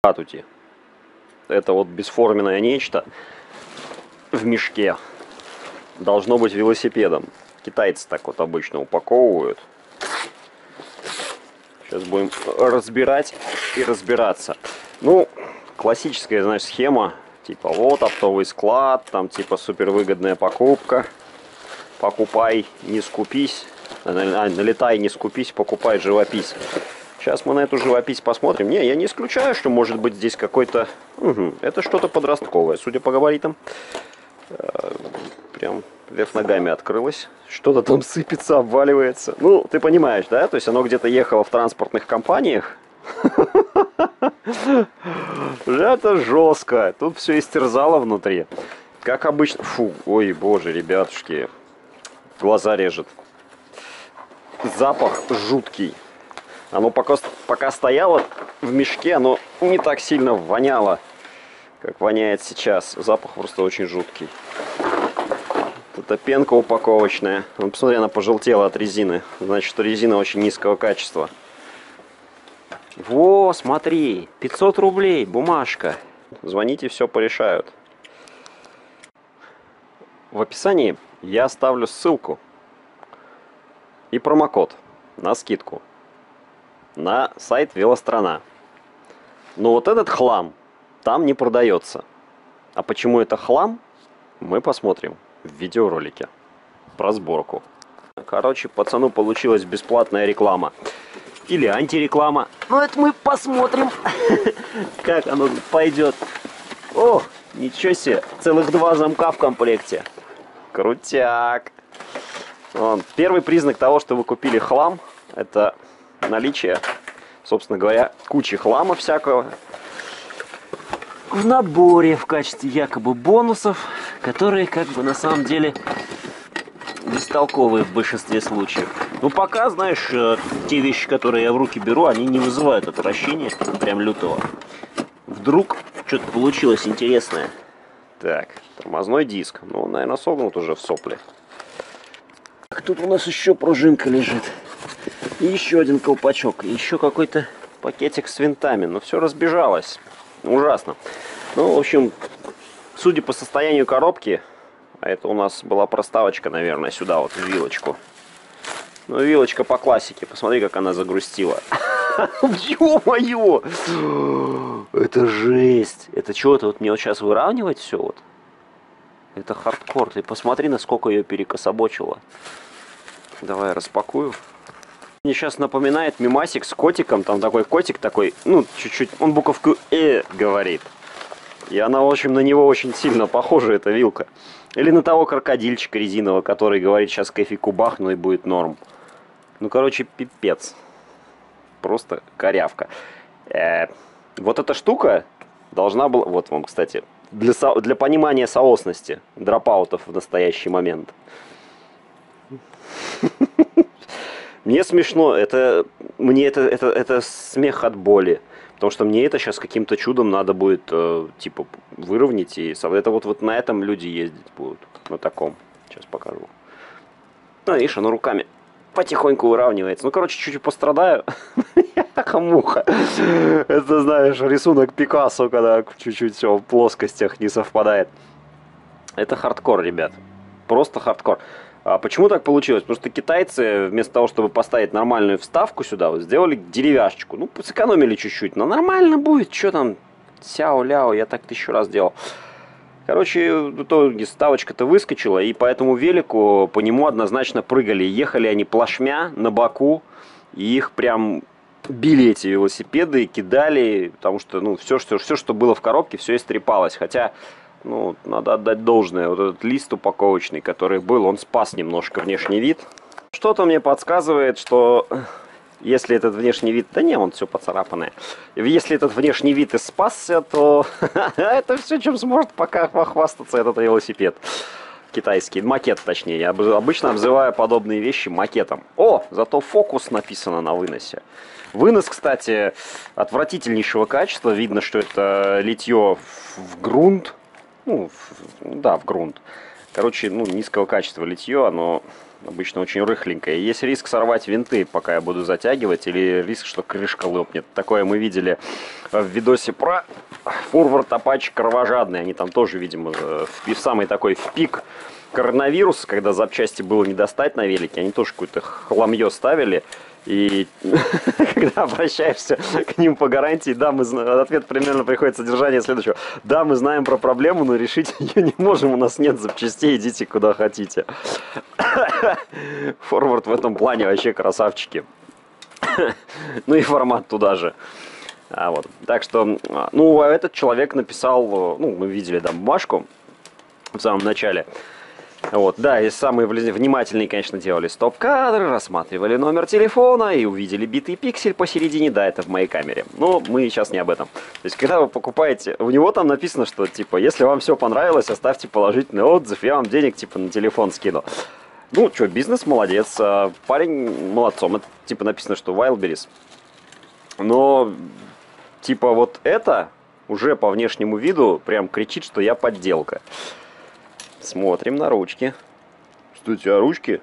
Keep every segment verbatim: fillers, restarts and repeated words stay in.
Атути. Это вот бесформенное нечто в мешке должно быть велосипедом. Китайцы так вот обычно упаковывают. Сейчас будем разбирать и разбираться. Ну, классическая, значит, схема. Типа вот оптовый склад, там типа супервыгодная покупка. Покупай, не скупись. А, налетай, не скупись, покупай, живопись. Сейчас мы на эту живопись посмотрим. Не, я не исключаю, что может быть здесь какой-то... Угу, это что-то подростковое, судя по габаритам. Прям вверх ногами открылось. Что-то там сыпется, обваливается. Ну, ты понимаешь, да? То есть оно где-то ехало в транспортных компаниях. Это жестко. Тут все истерзало внутри. Как обычно. Фу, ой, боже, ребятушки. Глаза режет. Запах жуткий. Оно пока, пока стояло в мешке, оно не так сильно воняло, как воняет сейчас. Запах просто очень жуткий. Это пенка упаковочная. Ну, посмотри, она пожелтела от резины. Значит, что резина очень низкого качества. Во, смотри, пятьсот рублей, бумажка. Звоните, все порешают. В описании я оставлю ссылку и промокод на скидку на сайт Велострана. Но вот этот хлам там не продается. А почему это хлам, мы посмотрим в видеоролике про сборку. Короче, пацану получилась бесплатная реклама. Или антиреклама. Ну, это мы посмотрим, как оно пойдет. О, ничего себе, целых два замка в комплекте. Крутяк. Вон, первый признак того, что вы купили хлам, это наличие, собственно говоря, кучи хлама всякого в наборе в качестве якобы бонусов, которые как бы на самом деле бестолковые в большинстве случаев. Ну пока, знаешь, те вещи, которые я в руки беру, они не вызывают отвращения прям лютого. Вдруг что-то получилось интересное. Так, тормозной диск. Ну, он, наверное, согнут уже в сопле. Тут у нас еще пружинка лежит. И еще один колпачок. И еще какой-то пакетик с винтами. Но все разбежалось. Ужасно. Ну, в общем, судя по состоянию коробки, а это у нас была проставочка, наверное, сюда вот в вилочку. Ну, вилочка по классике. Посмотри, как она загрустила. Ё-моё! Это жесть! Это что, это вот мне вот сейчас выравнивать все вот? Это хардкор. Ты посмотри, насколько ее перекособочило. Давай распакую. Мне сейчас напоминает мемасик с котиком. Там такой котик такой, ну, чуть-чуть, он буковку «э» говорит. И она, в общем, на него очень сильно похожа, эта вилка. Или на того крокодильчика резинового, который говорит, сейчас кофейку бахну и будет норм. Ну, короче, пипец. Просто корявка. Э, вот эта штука должна была... Вот вам, кстати, для, со... для понимания соосности дропаутов в настоящий момент. Мне смешно. Это... Мне это, это, это смех от боли. Потому что мне это сейчас каким-то чудом надо будет, э, типа, выровнять. И это вот, вот на этом люди ездить будут. На таком. Сейчас покажу. Ну, видишь, оно руками потихоньку выравнивается. Ну, короче, чуть-чуть пострадаю. Я такая муха. Это, знаешь, рисунок Пикассо, когда чуть-чуть все в плоскостях не совпадает. Это хардкор, ребят. Просто хардкор. А почему так получилось? Потому что китайцы, вместо того, чтобы поставить нормальную вставку сюда, вот, сделали деревяшечку. Ну, сэкономили чуть-чуть, но нормально будет. Что там? Сяо-ляо, я так тысячу раз делал. Короче, в итоге вставочка-то выскочила, и по этому велику по нему однозначно прыгали. Ехали они плашмя на боку, и их прям били эти велосипеды, кидали, потому что, ну, все, что, все, что было в коробке, все истрепалось. Хотя... Ну, надо отдать должное. Вот этот лист упаковочный, который был, он спас немножко внешний вид. Что-то мне подсказывает, что если этот внешний вид... Да не, он все поцарапанное. Если этот внешний вид и спасся, то это все, чем сможет пока похвастаться этот велосипед. Китайский. Макет, точнее. Я обычно обзываю подобные вещи макетом. О, зато фокус написано на выносе. Вынос, кстати, отвратительнейшего качества. Видно, что это литье в грунт. Ну, в, да, в грунт. Короче, ну, низкого качества литье, оно обычно очень рыхленькое. Есть риск сорвать винты, пока я буду затягивать, или риск, что крышка лопнет. Такое мы видели в видосе про Forward Apache кровожадный. Они там тоже, видимо, в самый такой в пик коронавируса, когда запчасти было не достать на велике, они тоже какое-то хламье ставили. И когда обращаешься к ним по гарантии, да, мы знаем, ответ примерно приходит содержание следующего. Да, мы знаем про проблему, но решить ее не можем, у нас нет запчастей, идите куда хотите. Форвард в этом плане вообще красавчики. Ну и формат туда же. А вот. Так что, ну, этот человек написал, ну, мы видели там бумажку в самом начале. Вот, да, и самые внимательные, конечно, делали стоп-кадры, рассматривали номер телефона и увидели битый пиксель посередине. Да, это в моей камере. Но мы сейчас не об этом. То есть, когда вы покупаете, у него там написано, что, типа, если вам все понравилось, оставьте положительный отзыв, я вам денег, типа, на телефон скину. Ну, что, бизнес молодец, парень молодцом. Это, типа, написано, что Wildberries. Но, типа, вот это уже по внешнему виду прям кричит, что я подделка. Смотрим на ручки. Кстати, а ручки?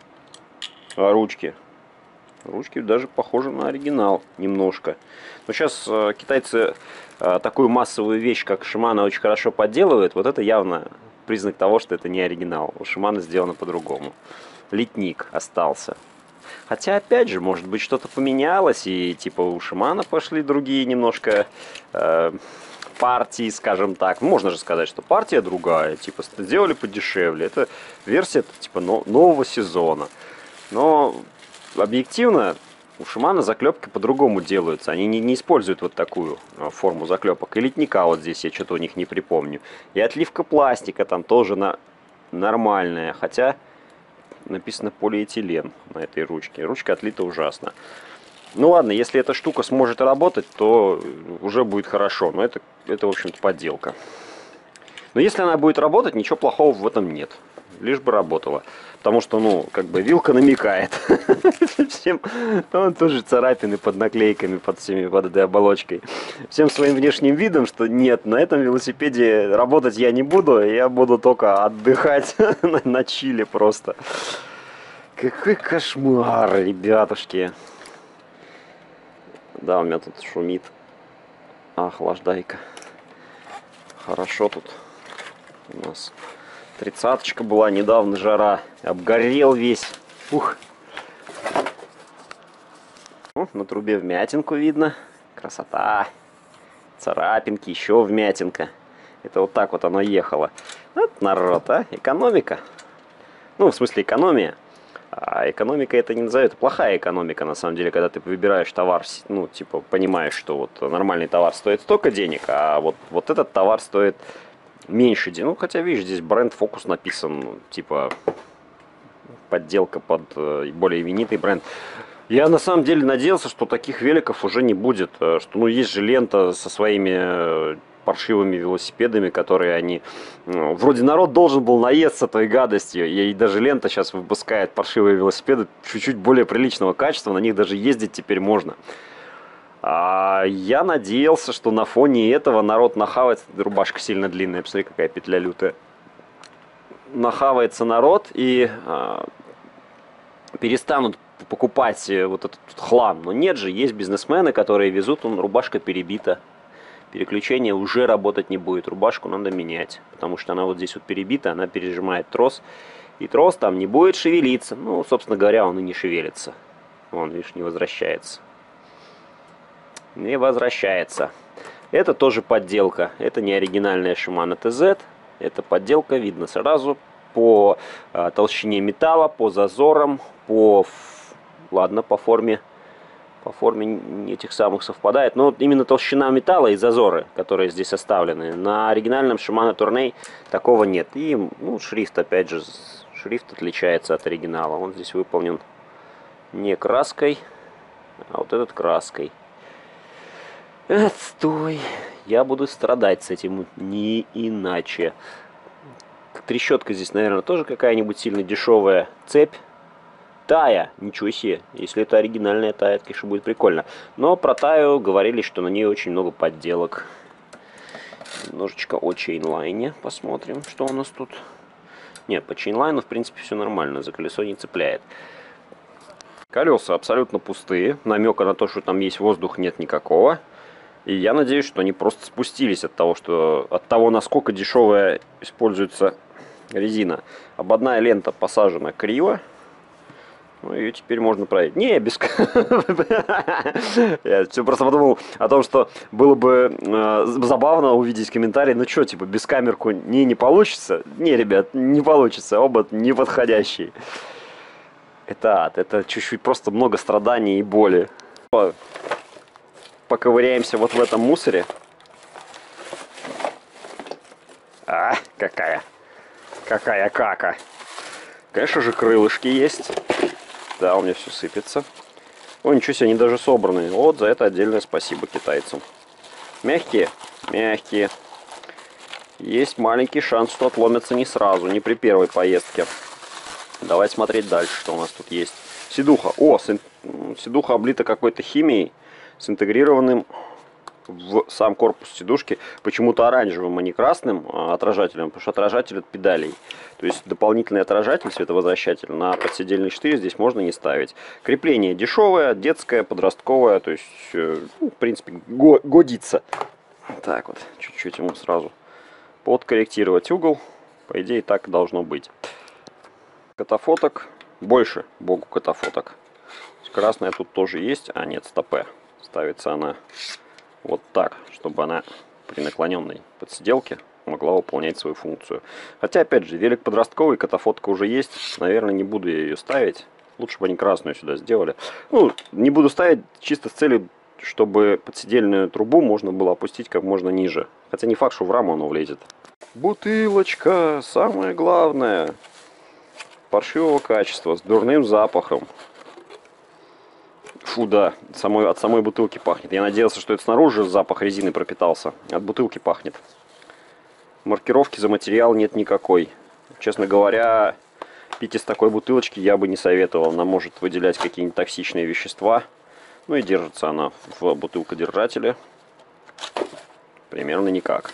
А ручки? Ручки даже похожи на оригинал немножко. Но сейчас э, китайцы э, такую массовую вещь, как Shimano, очень хорошо подделывают. Вот это явно признак того, что это не оригинал. У Shimano сделано по-другому. Литник остался. Хотя, опять же, может быть, что-то поменялось. И типа у Shimano пошли другие немножко... Э, партии, скажем так. Можно же сказать, что партия другая. Типа, сделали подешевле. Это версия, типа, нового сезона. Но объективно у Shimano заклепки по-другому делаются. Они не, не используют вот такую форму заклепок. И литника вот здесь я что-то у них не припомню. И отливка пластика там тоже на... нормальная. Хотя написано полиэтилен на этой ручке. Ручка отлита ужасно. Ну ладно, если эта штука сможет работать, то уже будет хорошо. Но это, это в общем-то, подделка. Но если она будет работать, ничего плохого в этом нет. Лишь бы работала. Потому что, ну, как бы вилка намекает. Всем, он тоже царапины под наклейками, под всеми, под этой оболочкой. Всем своим внешним видом, что нет, на этом велосипеде работать я не буду. Я буду только отдыхать на чиле просто. Какой кошмар, ребятушки. Да, у меня тут шумит охлаждайка. Хорошо тут у нас. Тридцаточка была недавно, жара. Обгорел весь. Ух. О, на трубе вмятинку видно. Красота. Царапинки, еще вмятинка. Это вот так вот оно ехало. Вот народ, а? Экономика. Ну, в смысле экономия. А экономика это не назовет, это плохая экономика, на самом деле, когда ты выбираешь товар, ну, типа, понимаешь, что вот нормальный товар стоит столько денег, а вот, вот этот товар стоит меньше денег. Ну, хотя, видишь, здесь бренд Focus написан, типа, подделка под более именитый бренд. Я, на самом деле, надеялся, что таких великов уже не будет, что, ну, есть же лента со своими... паршивыми велосипедами, которые они... Ну, вроде народ должен был наесться той гадостью. И даже лента сейчас выпускает паршивые велосипеды чуть-чуть более приличного качества. На них даже ездить теперь можно. А я надеялся, что на фоне этого народ нахавается. Рубашка сильно длинная. Посмотри, какая петля лютая. Нахавается народ и а, перестанут покупать вот этот хлам. Но нет же, есть бизнесмены, которые везут, он, рубашка перебита. Переключение уже работать не будет. Рубашку надо менять, потому что она вот здесь вот перебита, она пережимает трос. И трос там не будет шевелиться. Ну, собственно говоря, он и не шевелится. Он, видишь, не возвращается. Не возвращается. Это тоже подделка. Это не оригинальная Shimano ти зет. Это подделка, видно сразу по а, толщине металла, по зазорам, по... Ладно, по форме. По форме этих самых совпадает. Но именно толщина металла и зазоры, которые здесь оставлены. На оригинальном Shimano Tourney такого нет. И ну, шрифт, опять же, шрифт отличается от оригинала. Он здесь выполнен не краской, а вот этот краской. Отстой. Я буду страдать с этим не иначе. Трещотка здесь, наверное, тоже какая-нибудь сильно дешевая. Цепь. Тая, ничего себе, если это оригинальная Тая, это, конечно, будет прикольно. Но про Таю говорили, что на ней очень много подделок. Немножечко о чейнлайне посмотрим, что у нас тут. Нет, по чейнлайну, в принципе, все нормально, за колесо не цепляет. Колеса абсолютно пустые, намека на то, что там есть воздух, нет никакого. И я надеюсь, что они просто спустились от того, что от того, насколько дешевая используется резина. Ободная лента посажена криво. Ну, ее теперь можно проверить. Не, без... Я все просто подумал о том, что было бы э, забавно увидеть комментарий. Ну что, типа, без камерку не, не получится? Не, ребят, не получится. Обод неподходящий. Это ад. Это чуть-чуть просто много страданий и боли. Поковыряемся вот в этом мусоре. А, какая. Какая кака. Конечно же, крылышки есть. Да, у меня все сыпется. О, ничего себе, они даже собраны. Вот за это отдельное спасибо китайцам. Мягкие? Мягкие. Есть маленький шанс, что отломятся не сразу, не при первой поездке. Давай смотреть дальше, что у нас тут есть. Сидуха. О, сидуха облита какой-то химией с интегрированным в сам корпус сидушки почему-то оранжевым, а не красным отражателем, потому что отражатель от педалей. То есть дополнительный отражатель, световозвращатель на подседельный штырь здесь можно не ставить. Крепление дешевое, детское, подростковое, то есть, ну, в принципе, годится. Так вот, чуть-чуть ему сразу подкорректировать угол. По идее, так должно быть. Катафоток больше, богу катафоток. Красная тут тоже есть, а нет, стопе. Ставится она вот так, чтобы она при наклоненной подсиделке могла выполнять свою функцию. Хотя, опять же, велик подростковый, катафотка уже есть. Наверное, не буду я ее ставить. Лучше бы они красную сюда сделали. Ну, не буду ставить чисто с целью, чтобы подседельную трубу можно было опустить как можно ниже. Хотя не факт, что в раму оно влезет. Бутылочка, самое главное. Паршивого качества, с дурным запахом. Фу, да, самой, от самой бутылки пахнет. Я надеялся, что это снаружи запах резины пропитался. От бутылки пахнет. Маркировки за материал нет никакой. Честно говоря, пить из такой бутылочки я бы не советовал. Она может выделять какие-нибудь токсичные вещества. Ну и держится она в бутылкодержателе примерно никак.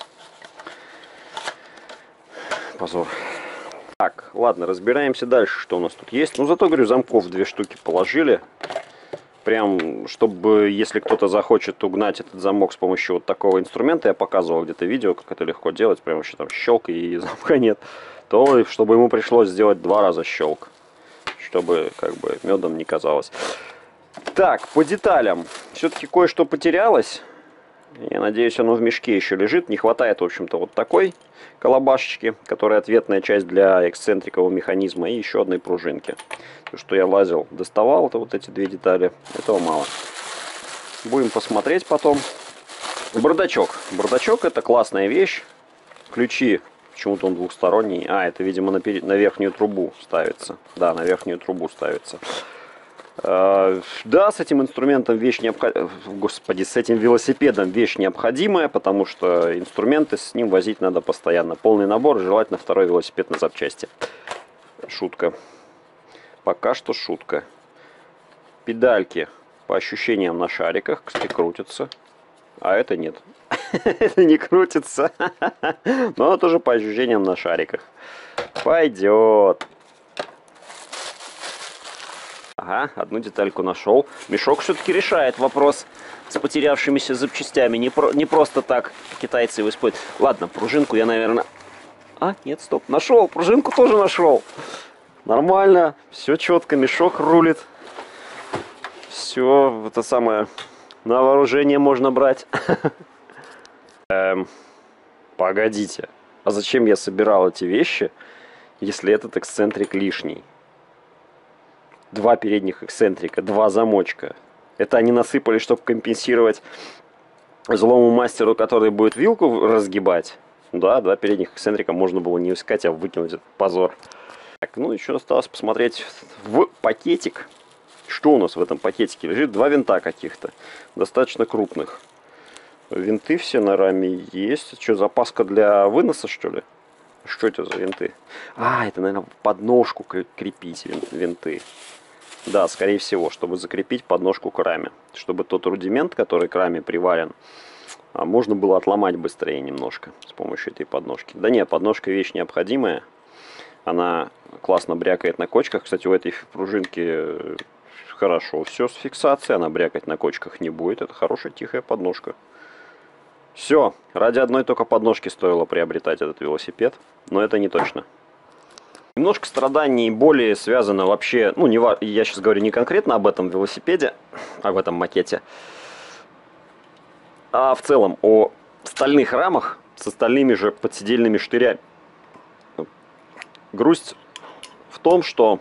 Позор. Так, ладно, разбираемся дальше, что у нас тут есть. Ну, зато, говорю, замков две штуки положили. Прям, чтобы, если кто-то захочет угнать этот замок с помощью вот такого инструмента, я показывал где-то видео, как это легко делать, прям вообще там щелк и замка нет, то чтобы ему пришлось сделать два раза щелк, чтобы как бы медом не казалось. Так, по деталям. Все-таки кое-что потерялось. Я надеюсь, оно в мешке еще лежит. Не хватает, в общем-то, вот такой колобашечки, которая ответная часть для эксцентрикового механизма, и еще одной пружинки. То, что я лазил, доставал, это вот эти две детали. Этого мало. Будем посмотреть потом. Бардачок. Бардачок — это классная вещь. Ключи. Почему-то он двухсторонний. А, это, видимо, на, перед... на верхнюю трубу ставится. Да, на верхнюю трубу ставится. Да, с этим инструментом вещь необходимая, господи, с этим велосипедом вещь необходимая, потому что инструменты с ним возить надо постоянно. Полный набор, желательно второй велосипед на запчасти. Шутка. Пока что шутка. Педальки, по ощущениям, на шариках, кстати, крутятся. А это нет. Это не крутится. Но тоже по ощущениям на шариках. Пойдет. Ага, одну детальку нашел. Мешок все-таки решает вопрос с потерявшимися запчастями. Не, про, не просто так китайцы его используют. Ладно, пружинку я, наверное... А, нет, стоп, нашел. Пружинку тоже нашел. Нормально, все четко, мешок рулит. Все, это самое, на вооружение можно брать. Эм, погодите, а зачем я собирал эти вещи, если этот эксцентрик лишний? Два передних эксцентрика, два замочка. Это они насыпали, чтобы компенсировать злому мастеру, который будет вилку разгибать. Да, два передних эксцентрика можно было не искать, а выкинуть. Этот позор. Так, ну еще осталось посмотреть в пакетик. Что у нас в этом пакетике лежит? Два винта каких-то, достаточно крупных. Винты все на раме есть. Что, запаска для выноса, что ли? Что это за винты? А, это, наверное, подножку крепить винты. Да, скорее всего, чтобы закрепить подножку к раме. Чтобы тот рудимент, который к раме приварен, можно было отломать быстрее немножко с помощью этой подножки. Да нет, подножка вещь необходимая. Она классно брякает на кочках. Кстати, у этой пружинки хорошо все с фиксацией. Она брякать на кочках не будет. Это хорошая тихая подножка. Все. Ради одной только подножки стоило приобретать этот велосипед. Но это не точно. Немножко страданий и боли связано вообще... Ну, не, я сейчас говорю не конкретно об этом велосипеде, об этом макете. А в целом о стальных рамах с остальными же подседельными штырями. Грусть в том, что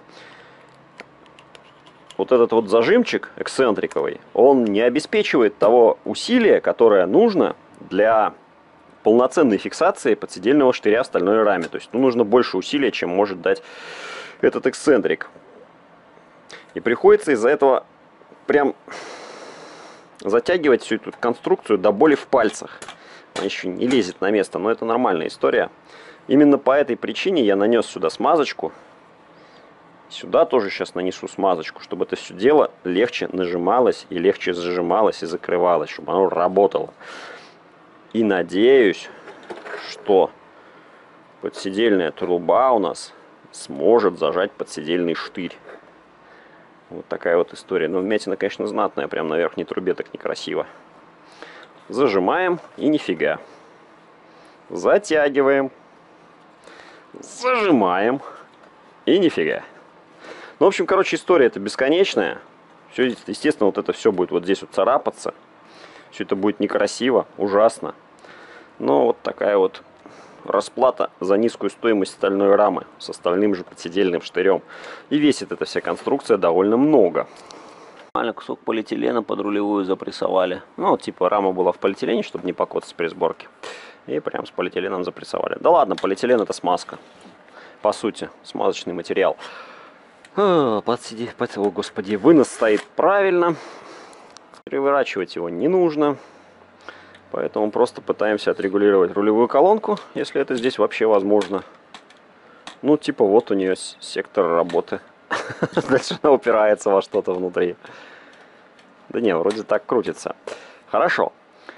вот этот вот зажимчик эксцентриковый, он не обеспечивает того усилия, которое нужно для полноценной фиксации подседельного штыря в стальной раме. То есть ну, нужно больше усилия, чем может дать этот эксцентрик. И приходится из-за этого прям затягивать всю эту конструкцию до боли в пальцах. Она еще не лезет на место, но это нормальная история. Именно по этой причине я нанес сюда смазочку. Сюда тоже сейчас нанесу смазочку, чтобы это все дело легче нажималось и легче зажималось и закрывалось, чтобы оно работало. И надеюсь, что подседельная труба у нас сможет зажать подседельный штырь. Вот такая вот история. Но вмятина, конечно, знатная. Прям на верхней трубе так некрасиво. Зажимаем и нифига. Затягиваем. Зажимаем. И нифига. Ну, в общем, короче, история это бесконечная. Все, естественно, вот это все будет вот здесь вот царапаться. Все это будет некрасиво, ужасно. Но вот такая вот расплата за низкую стоимость стальной рамы с остальным же подседельным штырем. И весит эта вся конструкция довольно много. Нормально кусок полиэтилена под рулевую запрессовали. Ну, вот, типа рама была в полиэтилене, чтобы не покоцать при сборке. И прям с полиэтиленом запрессовали. Да ладно, полиэтилен это смазка. По сути, смазочный материал. О, подсиди, под... О, господи, вынос стоит правильно. Переворачивать его не нужно. Поэтому просто пытаемся отрегулировать рулевую колонку, если это здесь вообще возможно. Ну, типа, вот у нее сектор работы. Дальше она упирается во что-то внутри. Да не, вроде так крутится. Хорошо.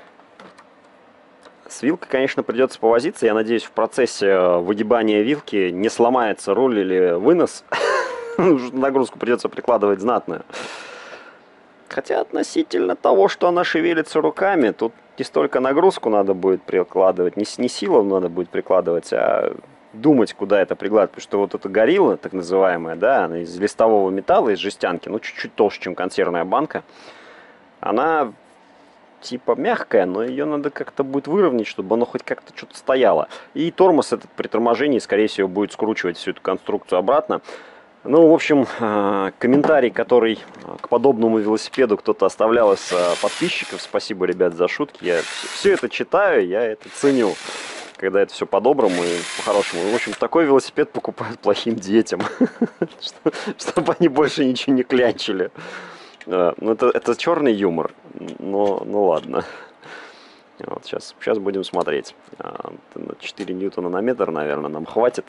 С вилкой, конечно, придется повозиться. Я надеюсь, в процессе выгибания вилки не сломается руль или вынос. Нагрузку придется прикладывать знатную. Хотя относительно того, что она шевелится руками, тут не столько нагрузку надо будет прикладывать, не, не силу надо будет прикладывать, а думать, куда это прикладывать. Потому что вот эта горилла, так называемая, да, она из листового металла, из жестянки, ну чуть-чуть толще, чем консервная банка. Она типа мягкая, но ее надо как-то будет выровнять, чтобы оно хоть как-то что-то стояло. И тормоз этот при торможении, скорее всего, будет скручивать всю эту конструкцию обратно. Ну, в общем, комментарий, который к подобному велосипеду кто-то оставлял из подписчиков. Спасибо, ребят, за шутки. Я все это читаю, я это ценю, когда это все по-доброму и по-хорошему. В общем, такой велосипед покупают плохим детям, чтобы они больше ничего не клянчили. Ну, это, это черный юмор, но ну ладно. Вот сейчас, сейчас будем смотреть. четыре ньютона на метр, наверное, нам хватит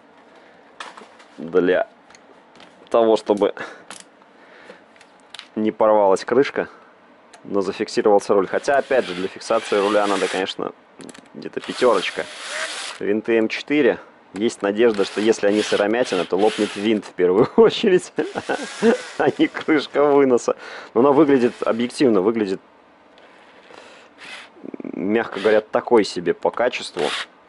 для того, чтобы не порвалась крышка, но зафиксировался руль. Хотя, опять же, для фиксации руля надо, конечно, где-то пятерочка. Винты эм четыре. Есть надежда, что если они сыромятина, то лопнет винт в первую очередь, а не крышка выноса. Но она выглядит, объективно выглядит, мягко говоря, такой себе по качеству.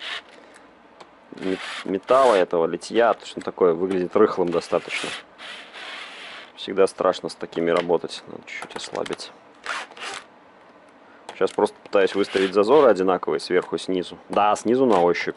Металла этого, литья, точно такое, выглядит рыхлым достаточно. Всегда страшно с такими работать. Надо чуть-чуть ослабить. Сейчас просто пытаюсь выставить зазоры одинаковые сверху и снизу. Да, снизу на ощупь.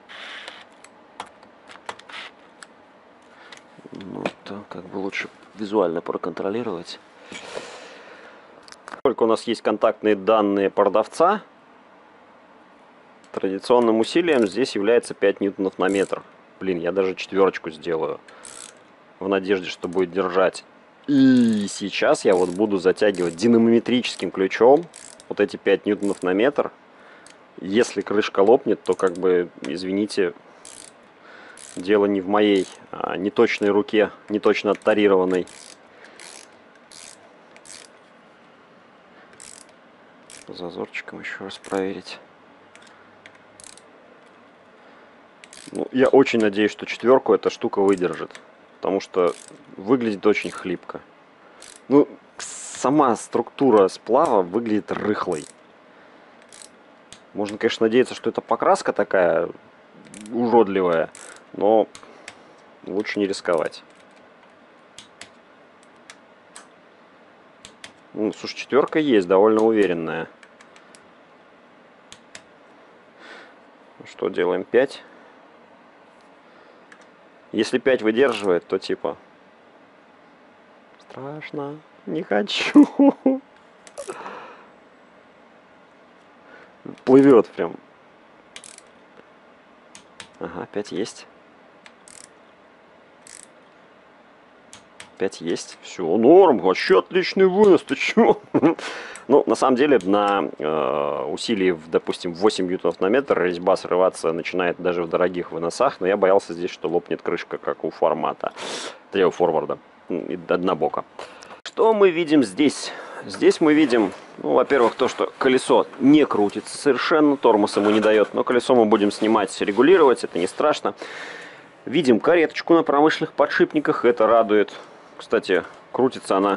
Ну, то как бы лучше визуально проконтролировать. Только у нас есть контактные данные продавца, традиционным усилием здесь является пять ньютонов на метр. Блин, я даже четверочку сделаю. В надежде, что будет держать. И сейчас я вот буду затягивать динамометрическим ключом вот эти пять ньютонов на метр. Если крышка лопнет, то как бы, извините, дело не в моей а, неточной руке, неточно оттарированной. Зазорчиком еще раз проверить. Ну, я очень надеюсь, что четверку эта штука выдержит. Потому что выглядит очень хлипко. Ну, сама структура сплава выглядит рыхлой. Можно, конечно, надеяться, что это покраска такая уродливая, но лучше не рисковать. Ну, слушай, четверка есть, довольно уверенная. Что делаем? пять. Если пять выдерживает, то типа... Страшно. Не хочу. Плывет прям. Ага, пять есть. пять есть. Все, норм. Вообще отличный вынос. Ты чё? Ну, на самом деле, на э, усилии, допустим, восемь ньютонов на метр резьба срываться начинает даже в дорогих выносах, но я боялся здесь, что лопнет крышка, как у формата, у форварда, однобока. Что мы видим здесь? Здесь мы видим, ну, во-первых, то, что колесо не крутится совершенно, тормоз ему не дает, но колесо мы будем снимать, регулировать, это не страшно. Видим кареточку на промышленных подшипниках, это радует. Кстати, крутится она...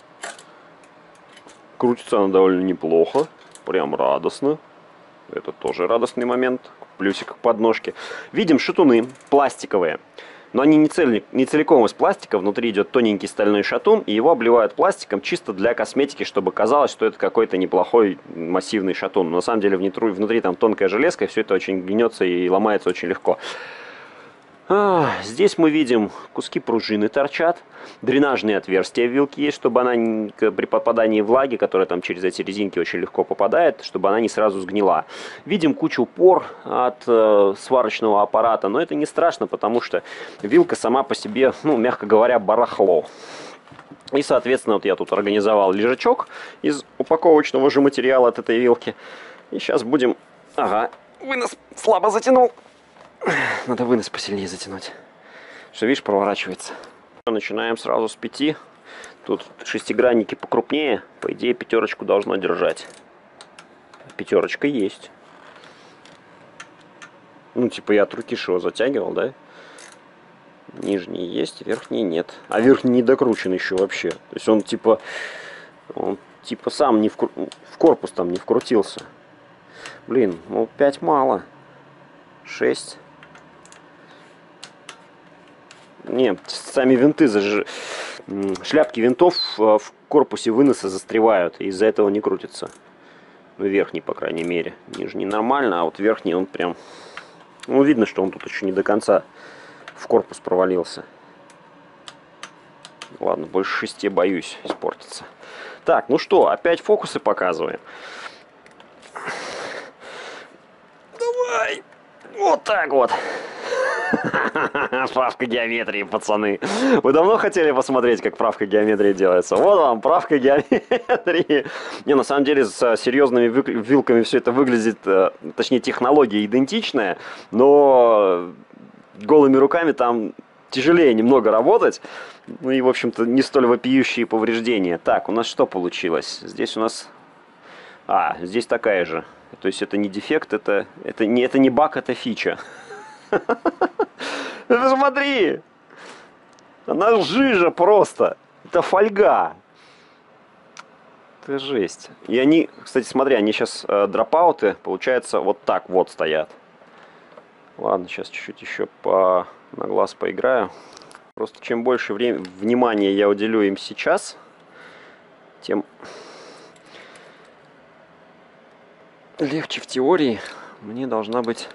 Крутится она довольно неплохо, прям радостно. Это тоже радостный момент. Плюсик к подножке. Видим шатуны пластиковые. Но они не, цель, не целиком из пластика. Внутри идет тоненький стальной шатун. И его обливают пластиком чисто для косметики, чтобы казалось, что это какой-то неплохой массивный шатун. Но на самом деле внутри, внутри там тонкая железка. И все это очень гнется и ломается очень легко. А, здесь мы видим куски пружины торчат, дренажные отверстия в вилке есть, чтобы она не, при попадании влаги, которая там через эти резинки очень легко попадает, чтобы она не сразу сгнила. Видим кучу пор от э, сварочного аппарата, но это не страшно, потому что вилка сама по себе, ну, мягко говоря, барахло. И, соответственно, вот я тут организовал лежачок из упаковочного же материала от этой вилки. И сейчас будем... Ага, вынос слабо затянул. Надо вынос посильнее затянуть. Что, видишь, проворачивается. Начинаем сразу с пяти. Тут шестигранники покрупнее. По идее, пятерочку должно держать. Пятерочка есть. Ну, типа я от руки его затягивал, да? Нижний есть, верхний нет. А верхний не докручен еще вообще. То есть он типа... Он типа сам не вкру... в корпус там не вкрутился. Блин, ну пять мало. шесть. Не, сами винты, заж... шляпки винтов в корпусе выноса застревают, и из-за этого не крутится. Ну, верхний, по крайней мере. Нижний нормально, а вот верхний он прям... Ну, видно, что он тут еще не до конца в корпус провалился. Ладно, больше шести боюсь испортиться. Так, ну что, опять фокусы показываем. Давай! Вот так вот. Правка геометрии, пацаны. Вы давно хотели посмотреть, как правка геометрии делается? Вот вам правка геометрии. Не, на самом деле, с серьезными вилками все это выглядит, точнее, технология идентичная, но голыми руками там тяжелее немного работать. Ну и, в общем-то, не столь вопиющие повреждения. Так, у нас что получилось? Здесь у нас... А, здесь такая же. То есть это не дефект, это, это, не, это не баг, это фича. Ты посмотри! Она жижа просто. Это фольга. Это жесть. И они, кстати, смотри, они сейчас э, дропауты, получается, вот так вот стоят. Ладно, сейчас чуть-чуть еще по... на глаз поиграю. Просто чем больше времени, внимания я уделю им сейчас, тем легче в теории мне должна быть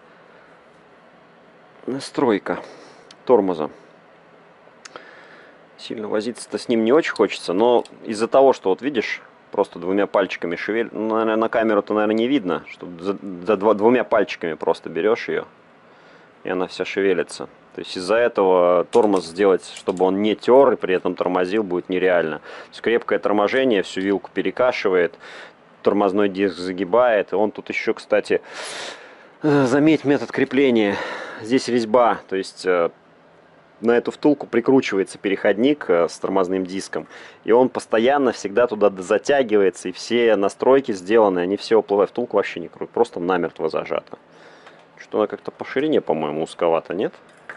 настройка тормоза. Сильно возиться-то с ним не очень хочется, но из-за того, что вот видишь, просто двумя пальчиками шевель... Ну, наверное, на камеру-то, наверное, не видно, что за, за два, двумя пальчиками просто берешь ее, и она вся шевелится. То есть из-за этого тормоз сделать, чтобы он не тер и при этом тормозил, будет нереально. То есть крепкое торможение всю вилку перекашивает, тормозной диск загибает. И он тут еще, кстати, заметь метод крепления. Здесь резьба, то есть на эту втулку прикручивается переходник с тормозным диском. И он постоянно всегда туда затягивается. И все настройки сделаны, они все уплывают. Втулка вообще не крутят, просто намертво зажата. Что она как-то по ширине, по-моему, узковато, нет?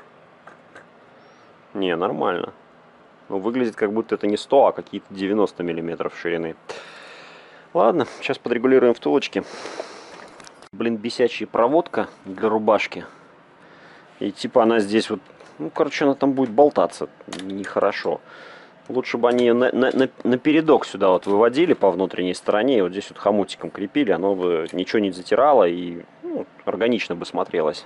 Не, нормально. Ну, выглядит как будто это не сто, а какие-то девяносто миллиметров ширины. Ладно, сейчас подрегулируем втулочки. Блин, бесячая проводка для рубашки. И типа она здесь вот... Ну, короче, она там будет болтаться. Нехорошо. Лучше бы они ее на, на, на, на передок сюда вот выводили по внутренней стороне. И вот здесь вот хомутиком крепили. Оно бы ничего не затирало и ну, органично бы смотрелось.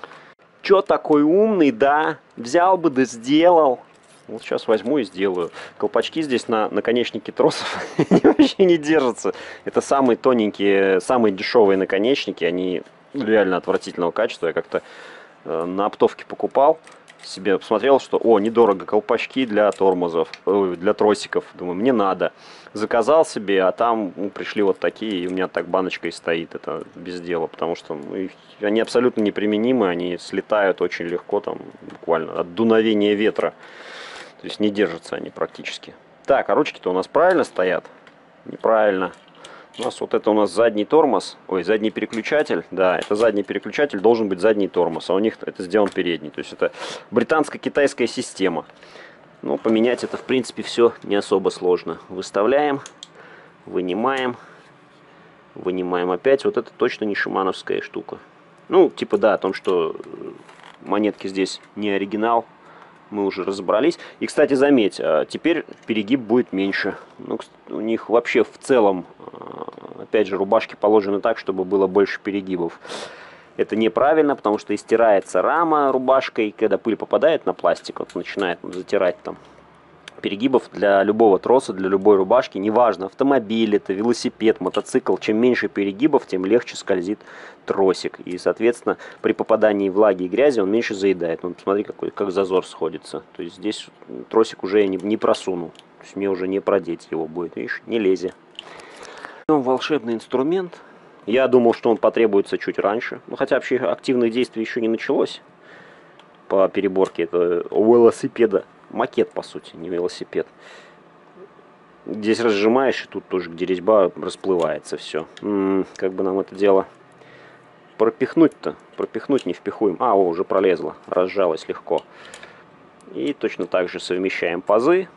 Чё такой умный, да? Взял бы да сделал. Вот сейчас возьму и сделаю. Колпачки здесь на наконечнике тросов вообще не держатся. Это самые тоненькие, самые дешевые наконечники. Они реально отвратительного качества. Я как-то э, на оптовке покупал. Себе посмотрел, что о, недорого колпачки для тормозов, э, для тросиков. Думаю, мне надо. Заказал себе, а там ну, пришли вот такие, и у меня так баночка и стоит. Это без дела, потому что ну, они абсолютно неприменимы. Они слетают очень легко, там буквально от дуновения ветра. То есть не держатся они практически. Так, а ручки-то у нас правильно стоят? Неправильно. У нас вот это у нас задний тормоз. Ой, задний переключатель. Да, это задний переключатель, должен быть задний тормоз. А у них это сделан передний. То есть это британско-китайская система. Ну, поменять это в принципе все не особо сложно. Выставляем, вынимаем. Вынимаем опять. Вот это точно не шимановская штука. Ну, типа да, о том, что монетки здесь не оригинал. Мы уже разобрались. И, кстати, заметь, теперь перегиб будет меньше. Ну, у них вообще в целом, опять же, рубашки положены так, чтобы было больше перегибов. Это неправильно, потому что истирается рама рубашкой, когда пыль попадает на пластик, вот начинает затирать там. Перегибов для любого троса, для любой рубашки, неважно, автомобиль это, велосипед, мотоцикл, чем меньше перегибов, тем легче скользит тросик. И, соответственно, при попадании влаги и грязи он меньше заедает. Ну, посмотри, какой, как зазор сходится. То есть здесь тросик уже я не, не просуну. То есть мне уже не продеть его будет. Видишь, не лезет. Волшебный инструмент. Я думал, что он потребуется чуть раньше. Ну, хотя вообще активных действий еще не началось по переборке этого велосипеда. Макет, по сути, не велосипед. Здесь разжимаешь, и тут тоже, где резьба, расплывается все. М-м, как бы нам это дело пропихнуть-то? Пропихнуть не впихуем. А, о, уже пролезло. Разжалось легко. И точно так же совмещаем пазы.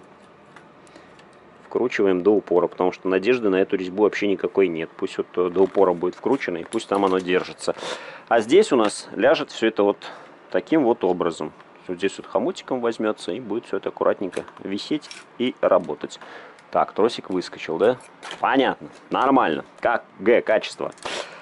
Вкручиваем до упора, потому что надежды на эту резьбу вообще никакой нет. Пусть вот до упора будет вкручено, и пусть там оно держится. А здесь у нас ляжет все это вот таким вот образом. Вот здесь вот хомутиком возьмется, и будет все это аккуратненько висеть и работать. Так, тросик выскочил, да? Понятно, нормально. Как Г, качество.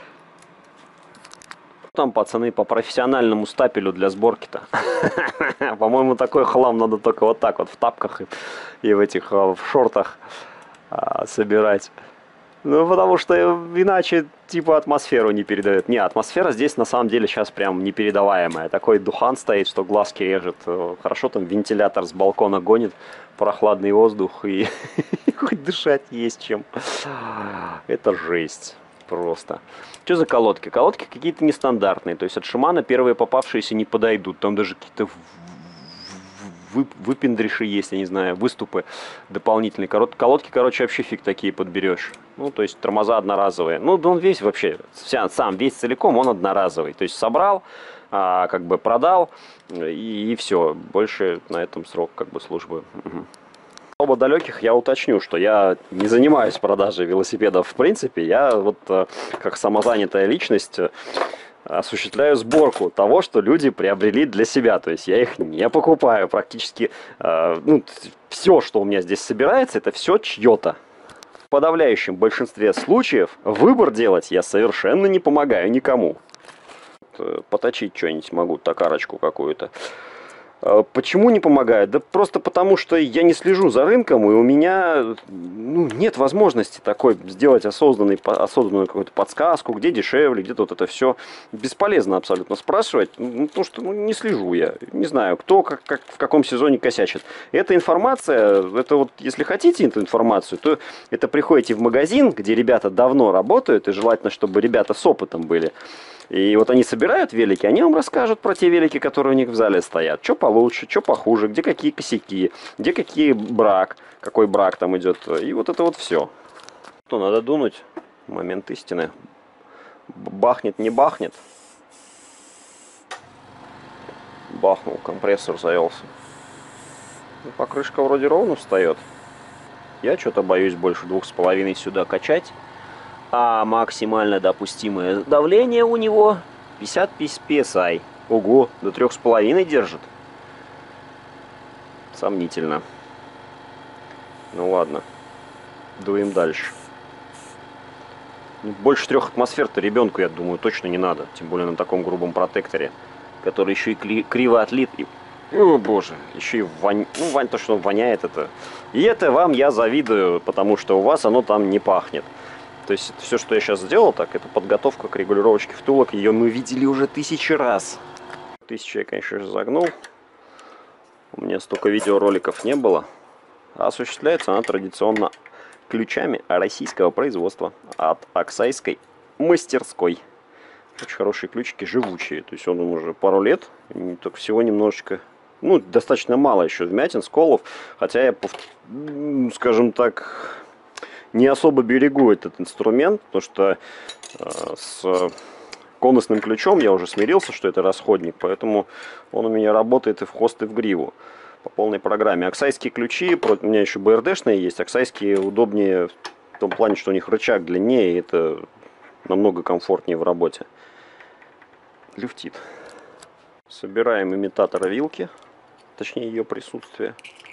Там, пацаны, по профессиональному стапелю для сборки-то. По-моему, такой хлам надо только вот так вот в тапках и в этих в шортах собирать. Ну, потому что иначе, типа, атмосферу не передает. Не, атмосфера здесь, на самом деле, сейчас прям непередаваемая. Такой духан стоит, что глазки режет. Хорошо, там вентилятор с балкона гонит прохладный воздух, и хоть дышать есть чем. Это жесть просто. Что за колодки? Колодки какие-то нестандартные. То есть от Шимана первые попавшиеся не подойдут. Там даже какие-то выпендриши есть, я не знаю, выступы дополнительные. Колодки, короче, вообще фиг такие подберешь. Ну, то есть тормоза одноразовые. Ну, он весь вообще, вся, сам весь целиком, он одноразовый. То есть собрал, а, как бы продал, и, и все. Больше на этом срок как бы службы. Угу. Оба далеких я уточню, что я не занимаюсь продажей велосипедов в принципе. Я вот как самозанятая личность осуществляю сборку того, что люди приобрели для себя. То есть я их не покупаю. Практически э, ну, все, что у меня здесь собирается, это все чье-то. В подавляющем большинстве случаев выбор делать я совершенно не помогаю никому. Поточить что-нибудь могу, токарочку какую-то. Почему не помогает? Да просто потому, что я не слежу за рынком, и у меня ну, нет возможности такой сделать осознанный, осознанную какую-то подсказку, где дешевле, где-то вот это все. Бесполезно абсолютно спрашивать, ну, потому что ну, не слежу я. Не знаю, кто как, как, в каком сезоне косячит. Эта информация, это вот, если хотите эту информацию, то это приходите в магазин, где ребята давно работают, и желательно, чтобы ребята с опытом были. И вот они собирают велики, они вам расскажут про те велики, которые у них в зале стоят. Что получше, что похуже, где какие косяки, где какие брак, какой брак там идет. И вот это вот все. Что, надо дунуть? Момент истины. Бахнет, не бахнет. бахнул, компрессор завелся. Покрышка вроде ровно встает. Я что-то боюсь больше двух с половиной сюда качать. А максимально допустимое давление у него пятьдесят пи эс ай. Ого, до трех с половиной держит. Сомнительно. Ну ладно. Дуем дальше. Больше трех атмосфер-то ребенку, я думаю, точно не надо. Тем более на таком грубом протекторе, который еще и криво отлит. И... О, боже, еще и вонь... Ну, вань, то, что он воняет, это... И это вам я завидую, потому что у вас оно там не пахнет. То есть все, что я сейчас сделал, так, это подготовка к регулировочке втулок. Ее мы видели уже тысячи раз. Тысячу я, конечно же, загнул. У меня столько видеороликов не было. А осуществляется она традиционно ключами российского производства от Аксайской мастерской. Очень хорошие ключики, живучие. То есть он уже пару лет, только всего немножечко, ну, достаточно мало еще вмятин, сколов. Хотя я, скажем так, не особо берегу этот инструмент, потому что э, с конусным ключом я уже смирился, что это расходник, поэтому он у меня работает и в хвост, и в гриву. По полной программе. Аксайские ключи, у меня еще бэ эр дэ-шные есть, аксайские удобнее в том плане, что у них рычаг длиннее, и это намного комфортнее в работе. Люфтит. Собираем имитатор вилки, точнее ее присутствие.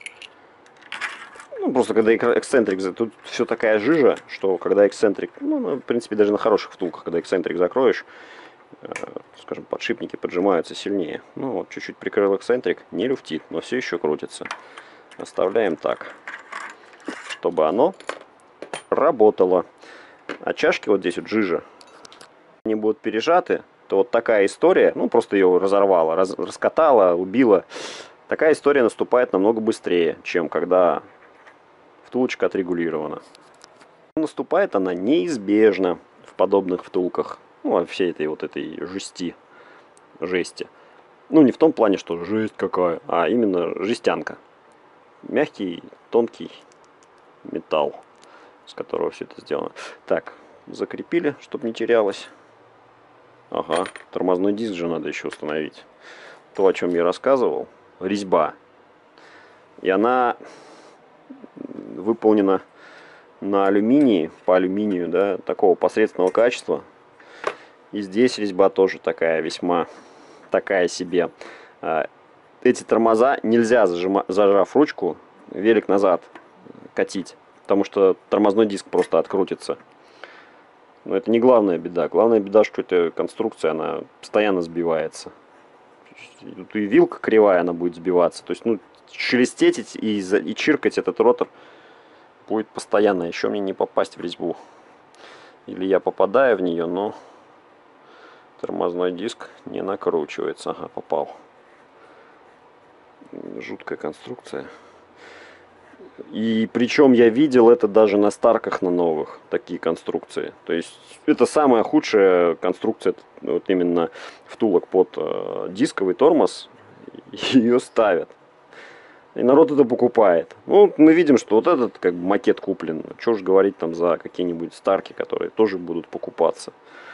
Ну, просто когда эксцентрик, тут все такая жижа, что когда эксцентрик, ну, в принципе, даже на хороших втулках, когда эксцентрик закроешь, скажем, подшипники поджимаются сильнее. Ну вот, чуть-чуть прикрыл эксцентрик, не люфтит, но все еще крутится. Оставляем так, чтобы оно работало. А чашки вот здесь вот жижа, они будут пережаты, то вот такая история, ну просто ее разорвала, раз, раскатала, убила. Такая история наступает намного быстрее, чем когда втулочка отрегулирована. Наступает она неизбежно в подобных втулках. Ну, во всей этой вот этой жести, жести. Ну, не в том плане, что жесть какая, а именно жестянка. Мягкий, тонкий металл, с которого все это сделано. Так, закрепили, чтобы не терялось. Ага, тормозной диск же надо еще установить. То, о чем я рассказывал, резьба. И она выполнена на алюминии, по алюминию, да, такого посредственного качества. И здесь резьба тоже такая, весьма такая себе. Эти тормоза нельзя, зажима, зажав ручку, велик назад катить, потому что тормозной диск просто открутится. Но это не главная беда. Главная беда, что эта конструкция, она постоянно сбивается. Тут и вилка кривая, она будет сбиваться. То есть, ну, шелестеть и, и чиркать этот ротор будет постоянно. Еще мне не попасть в резьбу. Или я попадаю в нее, но... Тормозной диск не накручивается. Ага, попал. Жуткая конструкция. И причем я видел это даже на старках, на новых, такие конструкции. То есть это самая худшая конструкция, вот именно втулок под э, дисковый тормоз. Ее ставят. И народ это покупает. Ну, мы видим, что вот этот как бы макет куплен. Что ж говорить там за какие-нибудь старки, которые тоже будут покупаться.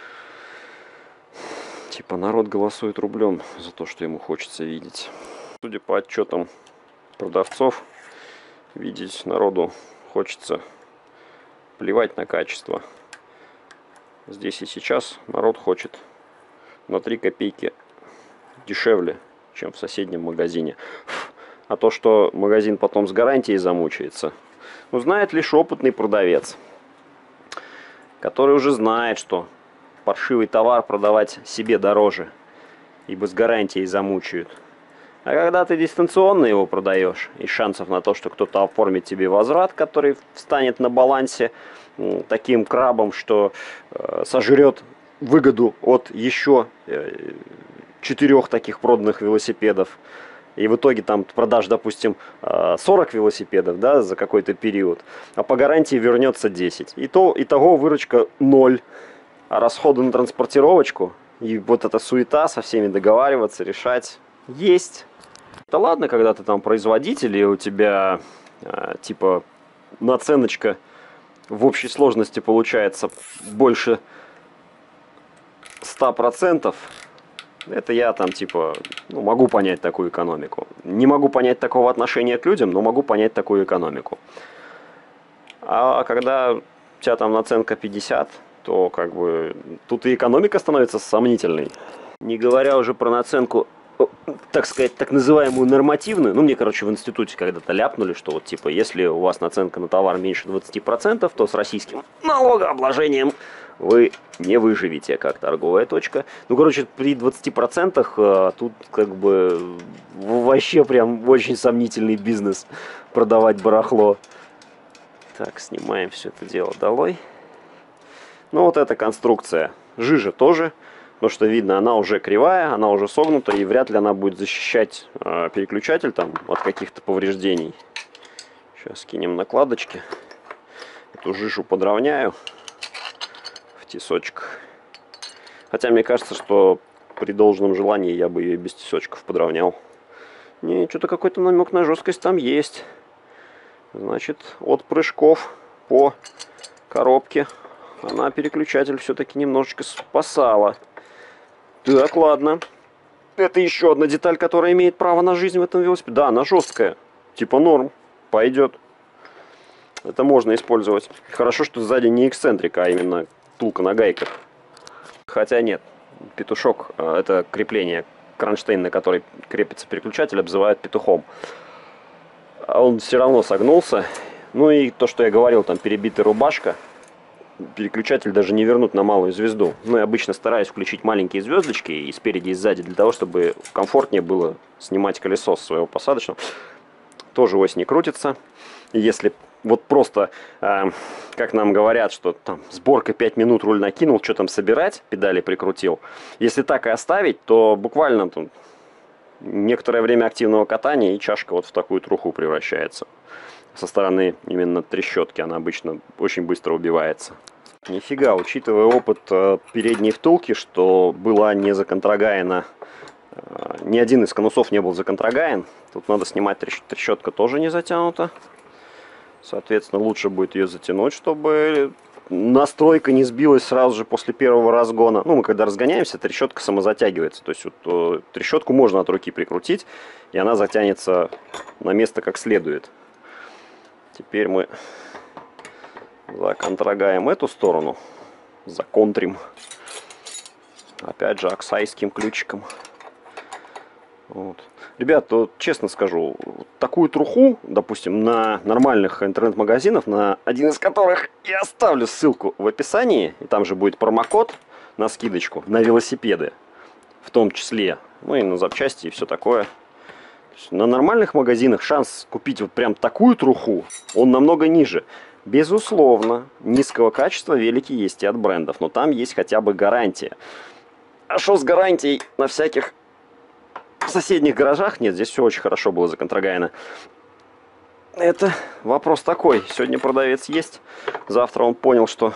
Типа народ голосует рублем за то, что ему хочется видеть. Судя по отчетам продавцов, видеть народу хочется плевать на качество. Здесь и сейчас народ хочет на три копейки дешевле, чем в соседнем магазине. А то, что магазин потом с гарантией замучается, узнает лишь опытный продавец, который уже знает, что паршивый товар продавать себе дороже, ибо с гарантией замучают. А когда ты дистанционно его продаешь, и шансов на то, что кто-то оформит тебе возврат, который встанет на балансе таким крабом, что э, сожрет выгоду от еще э, четырех таких проданных велосипедов, и в итоге там продашь, допустим, сорок велосипедов, да, за какой-то период, а по гарантии вернется десять. И то, итого выручка ноль. А расходы на транспортировочку и вот эта суета со всеми договариваться, решать есть. Да ладно, когда ты там производитель, и у тебя э, типа наценочка в общей сложности получается больше ста процентов. Это я там типа, ну, могу понять такую экономику. Не могу понять такого отношения к людям, но могу понять такую экономику. А когда у тебя там наценка пятьдесят, то как бы тут и экономика становится сомнительной. Не говоря уже про наценку, так сказать, так называемую нормативную. Ну, мне, короче, в институте когда-то ляпнули, что вот типа, если у вас наценка на товар меньше двадцати процентов, то с российским налогообложением вы не выживете как торговая точка. Ну, короче, при двадцати процентах а, тут как бы вообще прям очень сомнительный бизнес продавать барахло. Так, снимаем все это дело долой. Ну, вот эта конструкция. Жижа тоже. Потому что видно, она уже кривая, она уже согнута, и вряд ли она будет защищать э, переключатель там от каких-то повреждений. Сейчас кинем накладочки. Эту жижу подровняю в тесочках. Хотя мне кажется, что при должном желании я бы ее без тесочков подровнял. Не, что-то какой-то намек на жесткость там есть. Значит, от прыжков по коробке она переключатель все-таки немножечко спасала. Так, ладно. Это еще одна деталь, которая имеет право на жизнь в этом велосипеде. Да, она жесткая. Типа норм. Пойдет. Это можно использовать. Хорошо, что сзади не эксцентрика, а именно втулка на гайках. Хотя нет. Петушок, это крепление, кронштейн, на который крепится переключатель, обзывают петухом. А он все равно согнулся. Ну и то, что я говорил, там перебитая рубашка. Переключатель даже не вернуть на малую звезду. Ну, я обычно стараюсь включить маленькие звездочки и спереди, и сзади, для того, чтобы комфортнее было снимать колесо с своего посадочного. Тоже ось не крутится. И если вот просто, э, как нам говорят, что там сборка пять минут, руль накинул, что там собирать, педали прикрутил. Если так и оставить, то буквально там некоторое время активного катания и чашка вот в такую труху превращается. Со стороны именно трещотки она обычно очень быстро убивается. Нифига, учитывая опыт э, передней втулки, что была не законтрагаена, э, ни один из конусов не был законтрагаен. Тут надо снимать, трещ трещотка тоже не затянута. Соответственно, лучше будет ее затянуть, чтобы настройка не сбилась сразу же после первого разгона. Ну, мы когда разгоняемся, трещотка самозатягивается. То есть вот, э, трещотку можно от руки прикрутить, и она затянется на место как следует. Теперь мы законтрагаем эту сторону, законтрим, опять же, оксайским ключиком. Вот. Ребят, вот, честно скажу, такую труху, допустим, на нормальных интернет-магазинах, на один из которых я оставлю ссылку в описании, и там же будет промокод на скидочку, на велосипеды, в том числе, ну и на запчасти и все такое. На нормальных магазинах шанс купить вот прям такую труху, он намного ниже. Безусловно, низкого качества велики есть и от брендов, но там есть хотя бы гарантия. А что с гарантией на всяких соседних гаражах? Нет, здесь все очень хорошо было законтрагаено. Это вопрос такой. Сегодня продавец есть, завтра он понял, что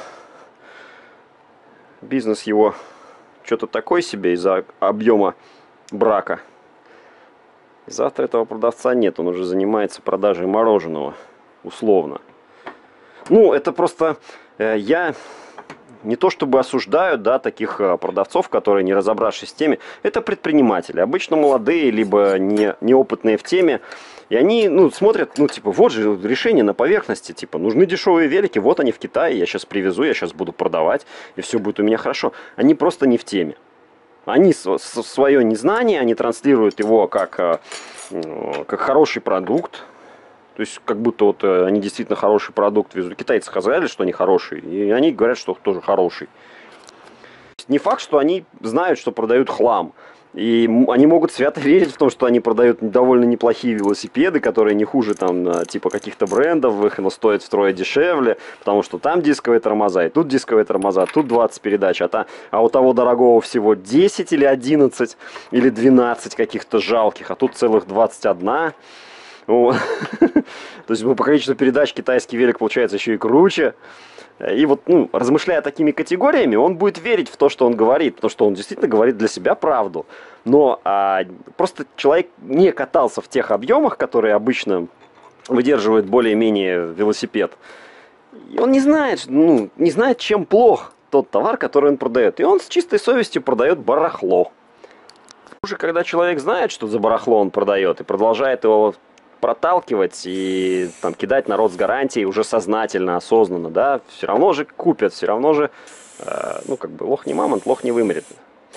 бизнес его что-то такой себе из-за объема брака. Завтра этого продавца нет, он уже занимается продажей мороженого, условно. Ну, это просто э, я не то чтобы осуждаю, да, таких э, продавцов, которые, не разобравшись в теме, это предприниматели, обычно молодые, либо не, неопытные в теме, и они, ну, смотрят, ну, типа, вот же решение на поверхности, типа, нужны дешевые велики, вот они в Китае, я сейчас привезу, я сейчас буду продавать, и все будет у меня хорошо. Они просто не в теме. Они свое незнание, они транслируют его как, как хороший продукт. То есть, как будто вот они действительно хороший продукт везут. Китайцы сказали, что они хорошие, и они говорят, что тоже хороший. Не факт, что они знают, что продают хлам. И они могут свято верить в том, что они продают довольно неплохие велосипеды, которые не хуже там типа каких-то брендов, их, но стоят втрое дешевле, потому что там дисковые тормоза, и тут дисковые тормоза, тут двадцать передач, а, та, а у того дорогого всего десять или одиннадцать или двенадцать каких-то жалких, а тут целых двадцать один. То есть по количеству передач китайский велик получается еще и круче. И вот, ну, размышляя такими категориями, он будет верить в то, что он говорит, потому что он действительно говорит для себя правду. Но а, просто человек не катался в тех объемах, которые обычно выдерживают более-менее велосипед. И он не знает, ну, не знает, чем плох тот товар, который он продает. И он с чистой совестью продает барахло. Уже когда человек знает, что за барахло он продает, и продолжает его проталкивать и там кидать народ с гарантией уже сознательно, осознанно, да, все равно же купят, все равно же, э, ну, как бы, лох не мамонт, лох не вымрет.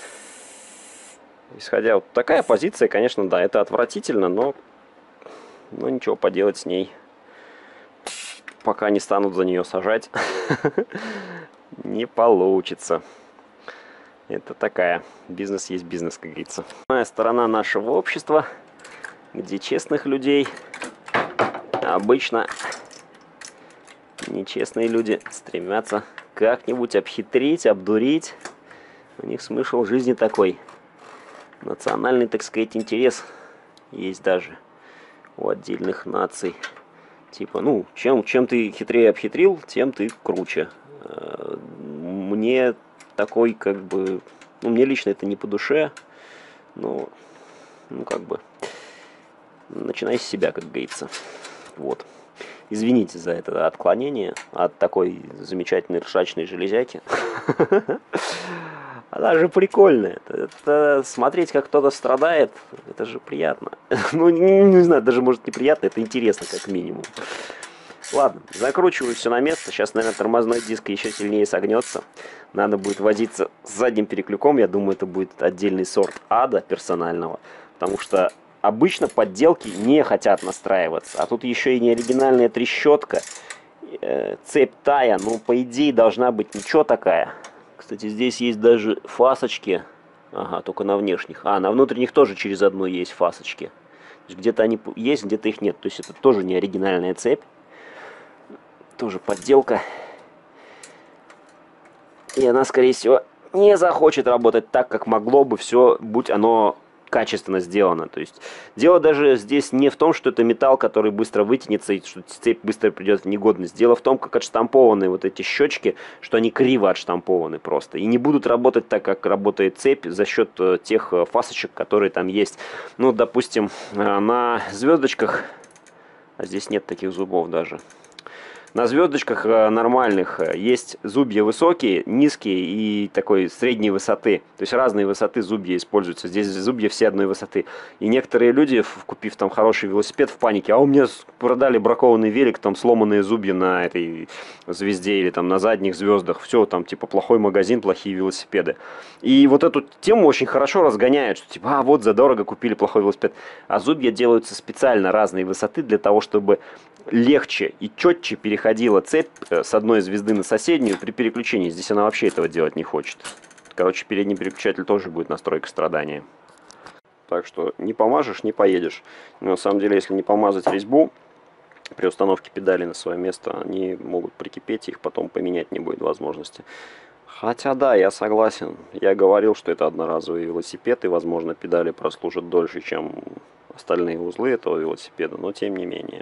Исходя вот такая позиция, конечно, да, это отвратительно, но, но ничего поделать с ней, пока не станут за нее сажать, не получится. Это такая, бизнес есть бизнес, как говорится. Моя сторона нашего общества, где честных людей обычно нечестные люди стремятся как-нибудь обхитрить, обдурить. У них смысл жизни такой. Национальный, так сказать, интерес есть даже у отдельных наций. Типа, ну, чем, чем ты хитрее обхитрил, тем ты круче. Мне такой, как бы, ну, мне лично это не по душе, но, ну, как бы, начинай с себя, как говорится. Вот. Извините за это отклонение от такой замечательной ржачной железяки. Она же прикольная. Это, это смотреть, как кто-то страдает, это же приятно. Ну, не, не знаю, даже может неприятно, это интересно, как минимум. Ладно, закручиваю все на место. Сейчас, наверное, тормозной диск еще сильнее согнется. Надо будет возиться с задним переклюком. Я думаю, это будет отдельный сорт ада персонального. Потому что обычно подделки не хотят настраиваться. А тут еще и не оригинальная трещотка. Цепь тая, ну, по идее, должна быть ничего такая. Кстати, здесь есть даже фасочки. Ага, только на внешних. А, на внутренних тоже через одну есть фасочки. Где-то они есть, где-то их нет. То есть это тоже не оригинальная цепь. Тоже подделка. И она, скорее всего, не захочет работать так, как могло бы все, будь оно качественно сделано. То есть дело даже здесь не в том, что это металл, который быстро вытянется и что цепь быстро придет в негодность. Дело в том, как отштампованы вот эти щечки, что они криво отштампованы просто. И не будут работать так, как работает цепь за счет тех фасочек, которые там есть. Ну, допустим, на звездочках, а здесь нет таких зубов даже. На звездочках нормальных есть зубья высокие, низкие и такой средней высоты. То есть разные высоты зубья используются. Здесь зубья все одной высоты. И некоторые люди, купив там хороший велосипед, в панике: а у меня продали бракованный велик, там сломанные зубья на этой звезде или там на задних звездах. Все, там типа плохой магазин, плохие велосипеды. И вот эту тему очень хорошо разгоняют, что типа, а вот задорого купили плохой велосипед. А зубья делаются специально разной высоты для того, чтобы легче и четче переходила цепь с одной звезды на соседнюю при переключении. Здесь она вообще этого делать не хочет. Короче, передний переключатель тоже будет настройка страдания. Так что не помажешь, не поедешь. Но на самом деле, если не помазать резьбу при установке педали на свое место, они могут прикипеть, их потом поменять не будет возможности. Хотя да, я согласен. Я говорил, что это одноразовый велосипед, и, возможно, педали прослужат дольше, чем остальные узлы этого велосипеда, но тем не менее.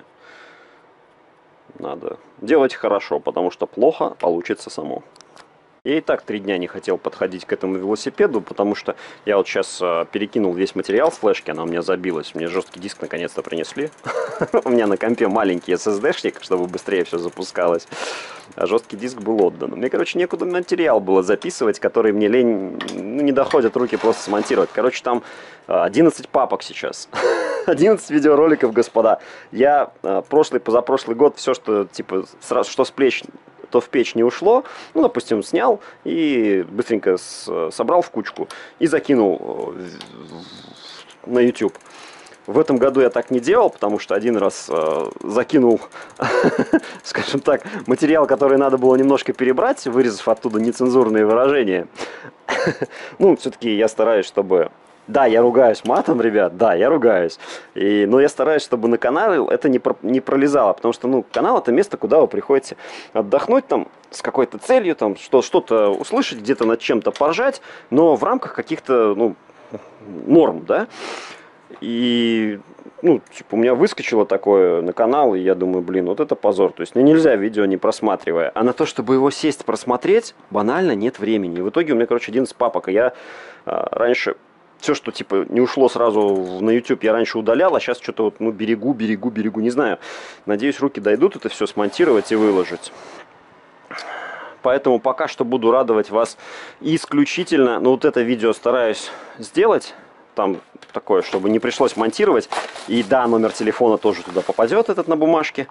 Надо делать хорошо, потому что плохо получится само. Я и так три дня не хотел подходить к этому велосипеду, потому что я вот сейчас э, перекинул весь материал с флешки, она у меня забилась. Мне жесткий диск наконец-то принесли. У меня на компе маленький эс эс ди-шник, чтобы быстрее все запускалось. А жесткий диск был отдан. Мне, короче, некуда материал было записывать, который мне лень, ну, не доходят руки просто смонтировать. Короче, там одиннадцать папок сейчас. одиннадцать видеороликов, господа. Я э, прошлый, позапрошлый год все, что типа сразу, что с плеч, то в печь не ушло, ну, допустим, снял и быстренько с, собрал в кучку и закинул на YouTube. В этом году я так не делал, потому что один раз э, закинул, скажем так, материал, который надо было немножко перебрать, вырезав оттуда нецензурные выражения. Ну, все-таки я стараюсь, чтобы... Да, я ругаюсь матом, ребят, да, я ругаюсь. И, но я стараюсь, чтобы на канале это не, про, не пролезало, потому что, ну, канал — это место, куда вы приходите отдохнуть там с какой-то целью, там, что, что-то услышать, где-то над чем-то поржать, но в рамках каких-то, ну, норм, да. И, ну, типа, у меня выскочило такое на канал, и я думаю, блин, вот это позор. То есть, ну, нельзя видео не просматривая. А на то, чтобы его сесть просмотреть, банально нет времени. И в итоге у меня, короче, одиннадцать папок. И я а, раньше... Все, что, типа, не ушло сразу на YouTube, я раньше удалял, а сейчас что-то вот, ну, берегу, берегу, берегу, не знаю. Надеюсь, руки дойдут это все смонтировать и выложить. Поэтому пока что буду радовать вас исключительно, ну, вот это видео стараюсь сделать там такое, чтобы не пришлось монтировать. И да, номер телефона тоже туда попадет, этот на бумажке.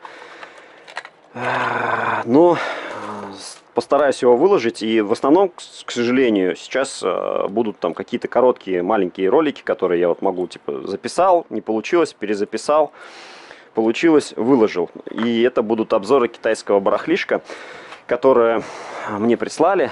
Но постараюсь его выложить. И в основном, к сожалению, сейчас будут там какие-то короткие маленькие ролики, которые я вот могу, типа, записал, не получилось, перезаписал, получилось, выложил. И это будут обзоры китайского барахлишка, которое мне прислали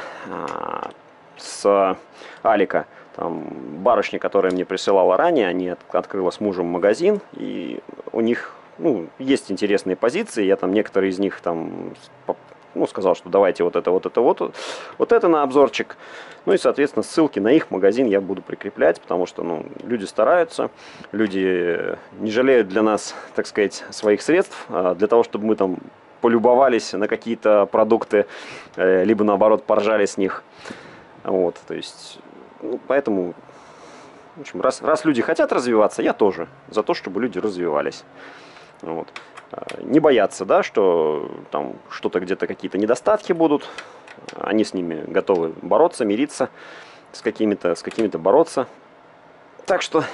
с Алика. Там барышня, которая мне присылала ранее, они открыла с мужем магазин, и у них, ну, есть интересные позиции. Я там некоторые из них там, ну, сказал, что давайте вот это, вот это, вот, вот это на обзорчик. Ну и, соответственно, ссылки на их магазин я буду прикреплять, потому что, ну, люди стараются, люди не жалеют для нас, так сказать, своих средств, для того, чтобы мы там полюбовались на какие-то продукты, либо наоборот поржали с них. Вот, то есть, ну, поэтому, в общем, раз, раз люди хотят развиваться, я тоже за то, чтобы люди развивались. Вот. Не бояться, да, что там что-то где-то какие-то недостатки будут, они с ними готовы бороться, мириться, с какими-то, с какими-то бороться. Так что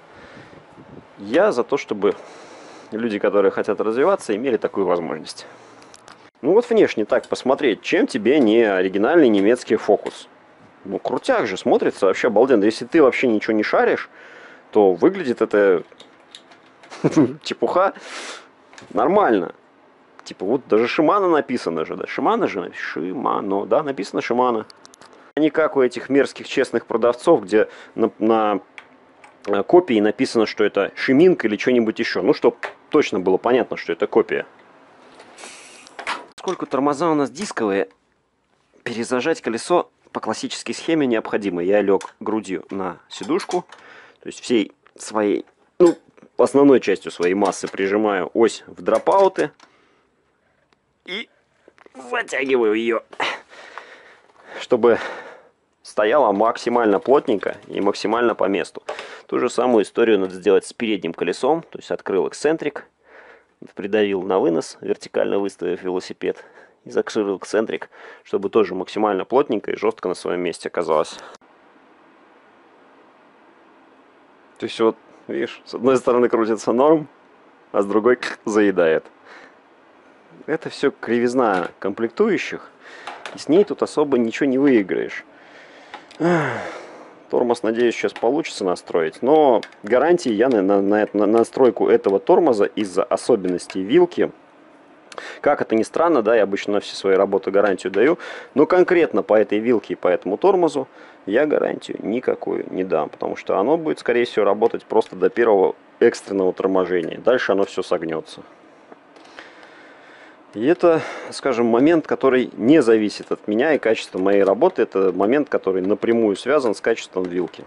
я за то, чтобы люди, которые хотят развиваться, имели такую возможность. Ну вот внешне так посмотреть, чем тебе не оригинальный немецкий фокус. Ну крутяк же, смотрится вообще обалденно. Если ты вообще ничего не шаришь, то выглядит это чепуха нормально. Типа вот даже Shimano написано же, да, Shimano же, Shimano, да, написано Shimano. Не как у этих мерзких честных продавцов, где на, на копии написано, что это Шиминг или что-нибудь еще. Ну, чтобы точно было понятно, что это копия. Поскольку тормоза у нас дисковые, перезажать колесо по классической схеме необходимо. Я лег грудью на сидушку, то есть всей своей, ну, основной частью своей массы прижимаю ось в дропауты и затягиваю ее, чтобы стояла максимально плотненько и максимально по месту. Ту же самую историю надо сделать с передним колесом, то есть открыл эксцентрик, придавил на вынос, вертикально выставив велосипед, и закширил эксцентрик, чтобы тоже максимально плотненько и жестко на своем месте оказалось. То есть вот, видишь, с одной стороны крутится норм, а с другой заедает. Это все кривизна комплектующих, и с ней тут особо ничего не выиграешь. Тормоз, надеюсь, сейчас получится настроить, но гарантии я на, на, на, на настройку этого тормоза из-за особенностей вилки, как это ни странно, да, я обычно на все свои работы гарантию даю, но конкретно по этой вилке и по этому тормозу я гарантию никакую не дам, потому что оно будет, скорее всего, работать просто до первого экстренного торможения, дальше оно все согнется. И это, скажем, момент, который не зависит от меня и качества моей работы. Это момент, который напрямую связан с качеством вилки.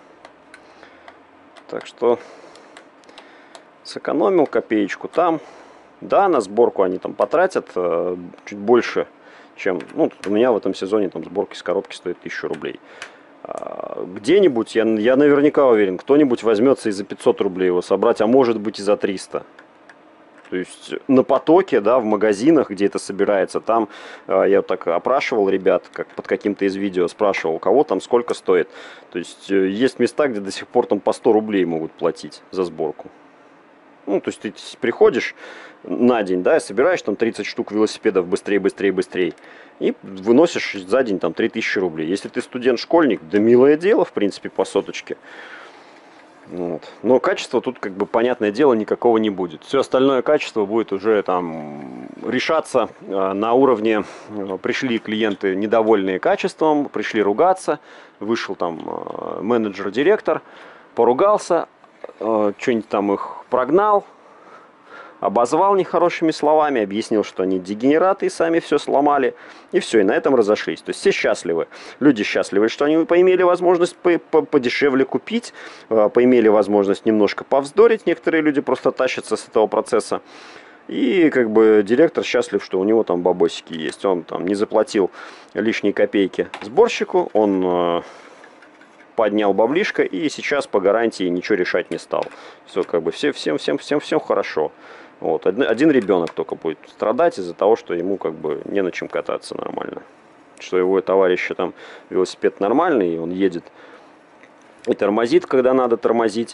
Так что сэкономил копеечку там. Да, на сборку они там потратят э, чуть больше, чем... Ну, у меня в этом сезоне там сборки с коробки стоит тысячу рублей. А, где-нибудь, я, я наверняка уверен, кто-нибудь возьмется и за пятьсот рублей его собрать, а может быть и за триста. То есть на потоке, да, в магазинах, где это собирается, там э, я вот так опрашивал ребят, как под каким-то из видео спрашивал, у кого там сколько стоит. То есть э, есть места, где до сих пор там по сто рублей могут платить за сборку. Ну, то есть ты приходишь на день, да, и собираешь там тридцать штук велосипедов быстрее, быстрее, быстрее, и выносишь за день там три тысячи рублей. Если ты студент-школьник, да милое дело, в принципе, по соточке. Вот. Но качества тут, как бы, понятное дело, никакого не будет. Все остальное качество будет уже там решаться э, на уровне. Э, пришли клиенты недовольные качеством, пришли ругаться. Вышел там э, менеджер-директор, поругался, э, что-нибудь там их прогнал, обозвал нехорошими словами, объяснил, что они дегенераты и сами все сломали. И все, и на этом разошлись. То есть все счастливы. Люди счастливы, что они поимели возможность подешевле купить, поимели возможность немножко повздорить. Некоторые люди просто тащатся с этого процесса. И как бы директор счастлив, что у него там бабосики есть. Он там не заплатил лишние копейки сборщику, он поднял баблишко и сейчас по гарантии ничего решать не стал. Все, как бы, все, всем, всем, всем, всем хорошо. Вот. Один ребенок только будет страдать из-за того, что ему как бы не на чем кататься нормально. Что его товарища там велосипед нормальный, и он едет И тормозит, когда надо тормозить.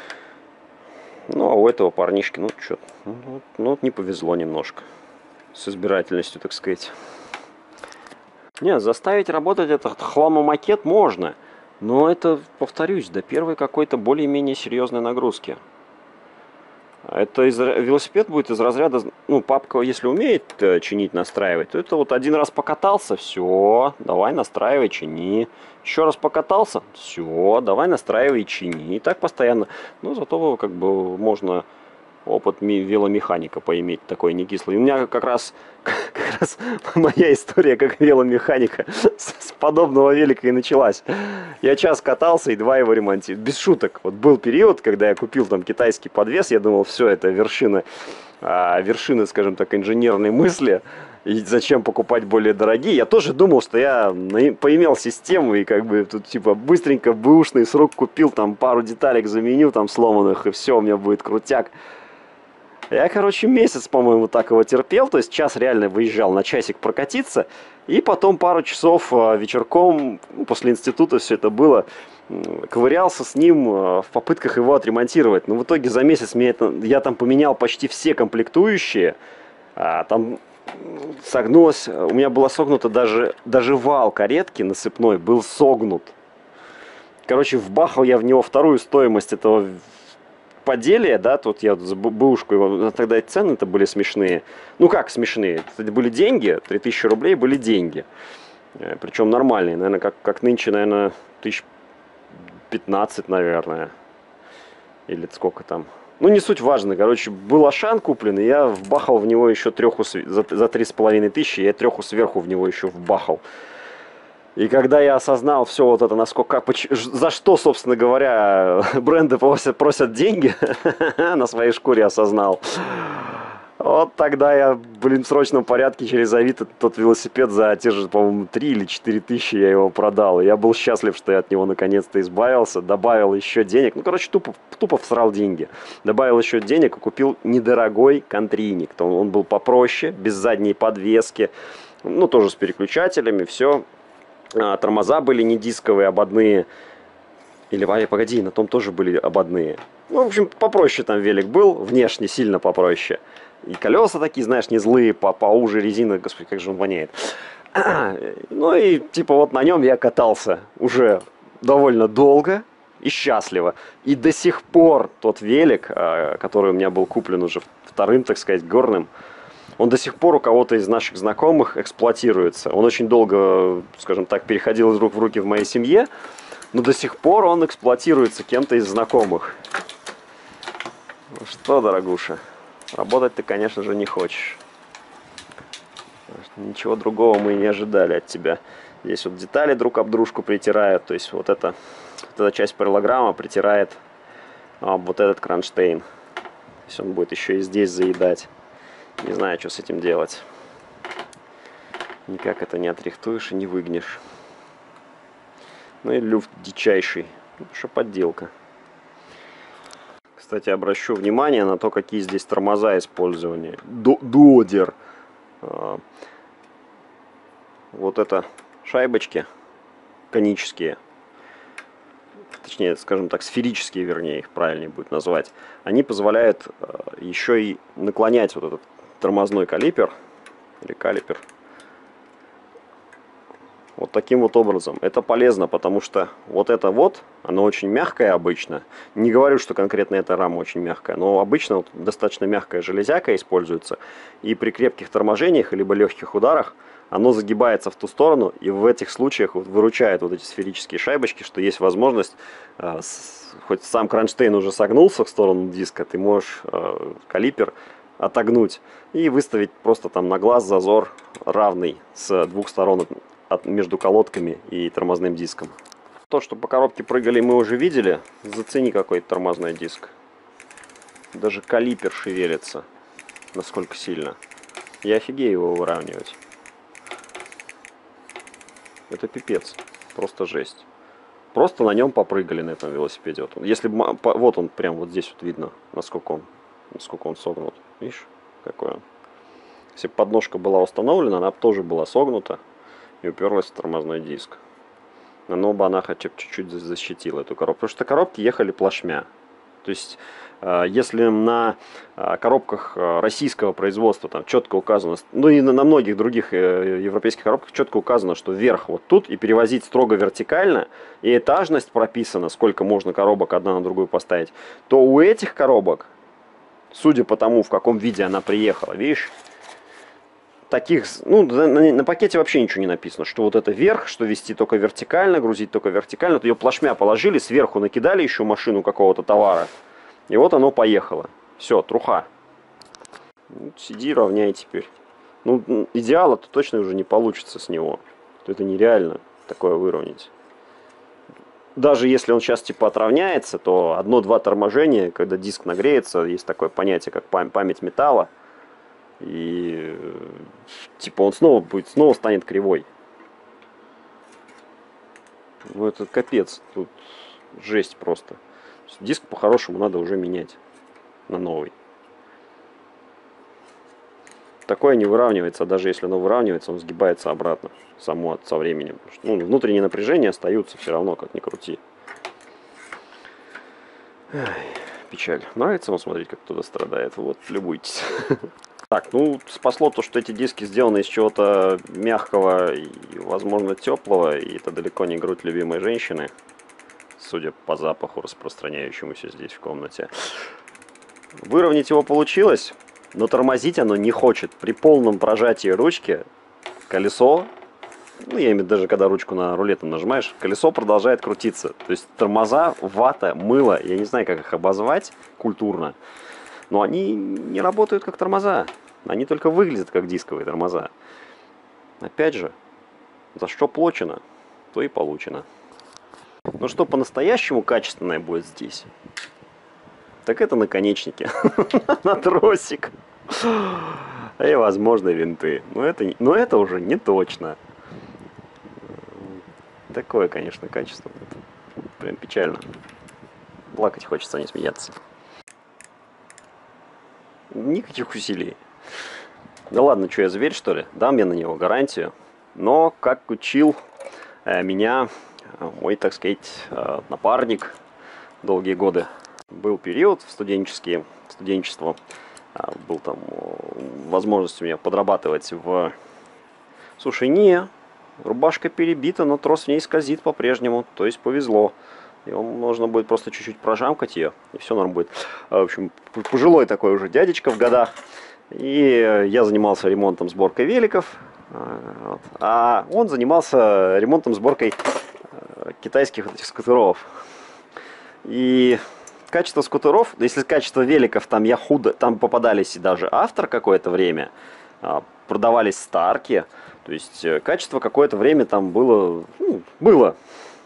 Ну, а у этого парнишки, ну, что, ну, ну, вот не повезло немножко. С избирательностью, так сказать. Нет, заставить работать этот хламомакет можно. Но это, повторюсь, до первой какой-то более-менее серьезной нагрузки. Это из, велосипед будет из разряда, ну, папка, если умеет э, чинить, настраивать, то это вот один раз покатался, все, давай настраивай, чини. Еще раз покатался, все, давай настраивай, чини. И так постоянно. Ну, зато как бы можно опыт веломеханика поиметь такой не кислый. У меня как раз, как раз моя история как веломеханика с, с подобного велика и началась. Я час катался и два его ремонтировал. Без шуток. Вот был период, когда я купил там китайский подвес, я думал, все, это вершина, а, вершина, скажем так, инженерной мысли. И зачем покупать более дорогие? Я тоже думал, что я поимел систему и как бы тут типа быстренько бэушный с рук купил, там пару деталек заменю, там сломанных, и все, у меня будет крутяк. Я, короче, месяц, по-моему, так его терпел, то есть час реально выезжал на часик прокатиться, и потом пару часов вечерком, после института все это было, ковырялся с ним в попытках его отремонтировать. Но в итоге за месяц мне это, я там поменял почти все комплектующие, а там согнулось, у меня была согнута даже, даже вал каретки насыпной был согнут. Короче, вбахал я в него вторую стоимость этого поделия, да, тут я за бэушку его, тогда цены-то были смешные. Ну как смешные? Это были деньги, три тысячи рублей были деньги. Причем нормальные, наверное, как, как нынче, наверное, тысяч пятнадцать, наверное. Или сколько там. Ну, не суть важно. Короче, был Ашан куплен, и я вбахал в него еще треху, за, за три с половиной тысячи, я треху сверху в него еще вбахал. И когда я осознал все вот это, насколько, за что, собственно говоря, бренды просят, просят деньги, на своей шкуре осознал. Вот тогда я, блин, в срочном порядке через Авито тот велосипед за те же, по-моему, три или четыре тысячи я его продал. И я был счастлив, что я от него наконец-то избавился, добавил еще денег. Ну, короче, тупо, тупо всрал деньги. Добавил еще денег и купил недорогой контриник. Он был попроще, без задней подвески, ну, тоже с переключателями, все. А, тормоза были не дисковые, ободные. Или, погоди, на том тоже были ободные. Ну, в общем, попроще там велик был, внешне сильно попроще. И колеса такие, знаешь, не злые, по поуже резина, господи, как же он воняет. Ну и типа вот на нем я катался уже довольно долго и счастливо. И до сих пор тот велик, который у меня был куплен уже вторым, так сказать, горным, он до сих пор у кого-то из наших знакомых эксплуатируется. Он очень долго, скажем так, переходил из рук в руки в моей семье, но до сих пор он эксплуатируется кем-то из знакомых. Ну что, дорогуша, работать ты, конечно же, не хочешь. Ничего другого мы и не ожидали от тебя. Здесь вот детали друг об дружку притирают, то есть вот эта, вот эта часть параллограмма притирает а, вот этот кронштейн. То есть он будет еще и здесь заедать. Не знаю, что с этим делать. Никак это не отрихтуешь и не выгнешь. Ну и люфт дичайший. Ну, что подделка. Кстати, обращу внимание на то, какие здесь тормоза использования. Додер. Вот это шайбочки конические. Точнее, скажем так, сферические, вернее, их правильнее будет назвать. Они позволяют еще и наклонять вот этот тормозной калипер или калипер вот таким вот образом. Это полезно, потому что вот это вот, оно очень мягкое обычно. Не говорю, что конкретно эта рама очень мягкая, но обычно вот достаточно мягкая железяка используется. И при крепких торможениях, либо легких ударах, оно загибается в ту сторону, и в этих случаях вот выручает вот эти сферические шайбочки, что есть возможность, э, с, хоть сам кронштейн уже согнулся в сторону диска, ты можешь э, калипер отогнуть и выставить просто там на глаз зазор равный с двух сторон от, между колодками и тормозным диском. То, что по коробке прыгали, мы уже видели. Зацени, какой тормозной диск. Даже калипер шевелится. Насколько сильно. Я офигею его выравнивать. Это пипец. Просто жесть. Просто на нем попрыгали, на этом велосипеде. Вот, если вот он прям вот здесь вот видно, насколько он, насколько он согнут. Видишь, какой он. Если бы подножка была установлена, она бы тоже была согнута и уперлась в тормозной диск. оно бы она хотя бы чуть-чуть защитила эту коробку. Потому что коробки ехали плашмя. То есть, если на коробках российского производства там четко указано, ну и на многих других европейских коробках четко указано, что вверх вот тут, и перевозить строго вертикально, и этажность прописана, сколько можно коробок одна на другую поставить, то у этих коробок, судя по тому, в каком виде она приехала, видишь, таких, ну, на, на пакете вообще ничего не написано, что вот это вверх, что вести только вертикально, грузить только вертикально. То ее плашмя положили, сверху накидали еще машину какого-то товара, и вот оно поехало. Все, труха. Ну, сиди, равняй теперь. Ну, идеала-то точно уже не получится с него. Это нереально такое выровнять. Даже если он сейчас типа отравняется, то одно-два торможения, когда диск нагреется, есть такое понятие, как память металла. И типа он снова будет, снова станет кривой. Ну это капец, тут жесть просто. Диск по-хорошему надо уже менять на новый. Такое не выравнивается, а даже если оно выравнивается, он сгибается обратно само со временем. Ну, внутренние напряжения остаются все равно, как ни крути. Ай, печаль. Нравится вам смотреть, как кто-то страдает? Вот, любуйтесь. Так, ну, спасло то, что эти диски сделаны из чего-то мягкого и, возможно, теплого, и это далеко не грудь любимой женщины, судя по запаху, распространяющемуся здесь в комнате. Выровнять его получилось, но тормозить оно не хочет. При полном прожатии ручки колесо, ну, я имею в виду даже когда ручку на рулетом нажимаешь, колесо продолжает крутиться. То есть тормоза, вата, мыло, я не знаю, как их обозвать культурно, но они не работают как тормоза. Они только выглядят как дисковые тормоза. Опять же, за что плачено, то и получено. Но что по-настоящему качественное будет здесь, так это наконечники на тросик. И, возможно, винты. Но это, но это уже не точно. Такое, конечно, качество. Прям печально. Плакать хочется, а не смеяться. Никаких усилий. Да ладно, что, я зверь, что ли? Дам я на него гарантию. Но, как учил э, меня мой, так сказать, э, напарник долгие годы. Был период в студенческие, студенчество. Э, был там э, возможность у меня подрабатывать в... Слушай, не, рубашка перебита, но трос в ней скользит по-прежнему. То есть повезло. И он, нужно будет просто чуть-чуть прожамкать ее, и все норм будет. В общем, пожилой такой уже дядечка в годах. И я занимался ремонтом, сборкой великов. Вот. А он занимался ремонтом, сборкой китайских вот этих скутеров. И качество скутеров, если качество великов, там я худо, там попадались и даже автор какое-то время, продавались старки. То есть качество какое-то время там было, ну, было.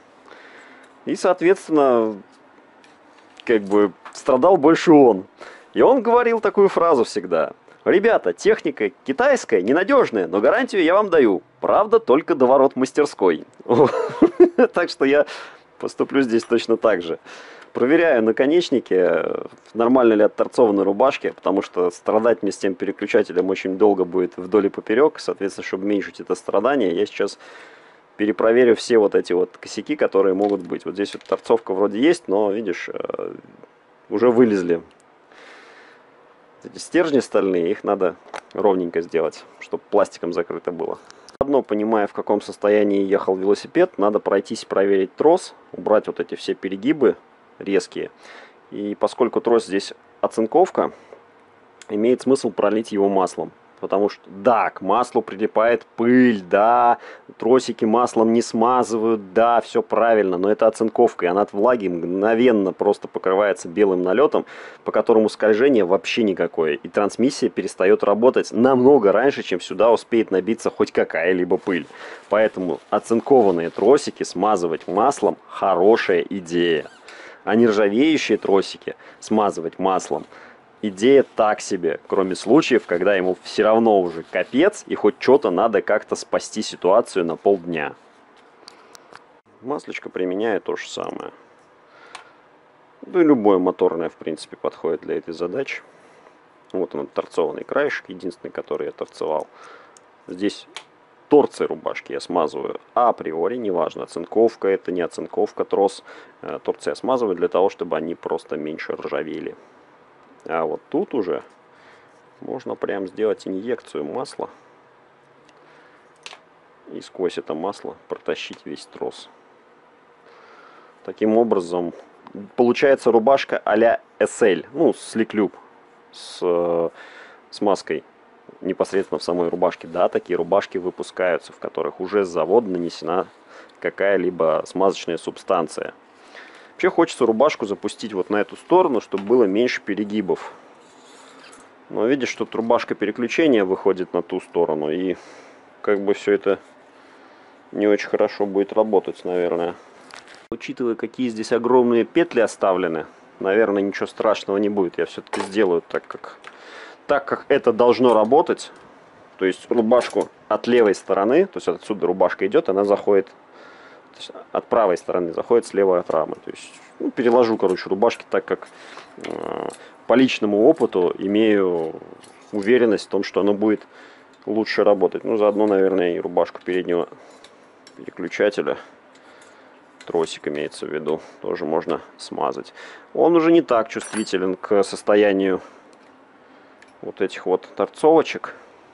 И, соответственно, как бы страдал больше он. И он говорил такую фразу всегда. Ребята, техника китайская, ненадежная, но гарантию я вам даю. Правда, только до ворот мастерской. Так что я поступлю здесь точно так же. Проверяю наконечники, нормально ли отторцованы рубашки, потому что страдать мне с тем переключателем очень долго будет вдоль и поперек. Соответственно, чтобы уменьшить это страдание, я сейчас... перепроверю все вот эти вот косяки, которые могут быть. Вот здесь вот торцовка вроде есть, но, видишь, уже вылезли. Эти стержни стальные, их надо ровненько сделать, чтобы пластиком закрыто было. Заодно, понимая, в каком состоянии ехал велосипед, надо пройтись, проверить трос, убрать вот эти все перегибы резкие. И поскольку трос здесь оцинковка, имеет смысл пролить его маслом. Потому что, да, к маслу прилипает пыль, да, тросики маслом не смазывают, да, все правильно, но это оцинковка, и она от влаги мгновенно просто покрывается белым налетом, по которому скольжение вообще никакое, и трансмиссия перестает работать намного раньше, чем сюда успеет набиться хоть какая-либо пыль. Поэтому оцинкованные тросики смазывать маслом – хорошая идея, а нержавеющие тросики смазывать маслом – идея так себе, кроме случаев, когда ему все равно уже капец, и хоть что-то надо как-то спасти ситуацию на полдня. Маслечко применяю то же самое. Да и любое моторное, в принципе, подходит для этой задачи. Вот он, торцованный краешек, единственный, который я торцевал. Здесь торцы рубашки я смазываю априори, неважно, оцинковка это, не оцинковка, трос. Торцы я смазываю для того, чтобы они просто меньше ржавели. А вот тут уже можно прям сделать инъекцию масла. И сквозь это масло протащить весь трос. Таким образом, получается рубашка а-ля эс эль, ну, Slick Lube, с смазкой непосредственно в самой рубашке. Да, такие рубашки выпускаются, в которых уже с завода нанесена какая-либо смазочная субстанция. Вообще хочется рубашку запустить вот на эту сторону, чтобы было меньше перегибов. Но видишь, что рубашка переключения выходит на ту сторону, и как бы все это не очень хорошо будет работать, наверное. Учитывая, какие здесь огромные петли оставлены, наверное, ничего страшного не будет. Я все-таки сделаю так, как, так, как это должно работать. То есть рубашку от левой стороны, то есть отсюда рубашка идет, она заходит, то есть от правой стороны заходит слева от рамы. То есть ну, переложу, короче, рубашки так, как э, по личному опыту имею уверенность в том, что оно будет лучше работать. Ну, заодно, наверное, и рубашку переднего переключателя, тросик имеется в виду, тоже можно смазать. Он уже не так чувствителен к состоянию вот этих вот торцовочек.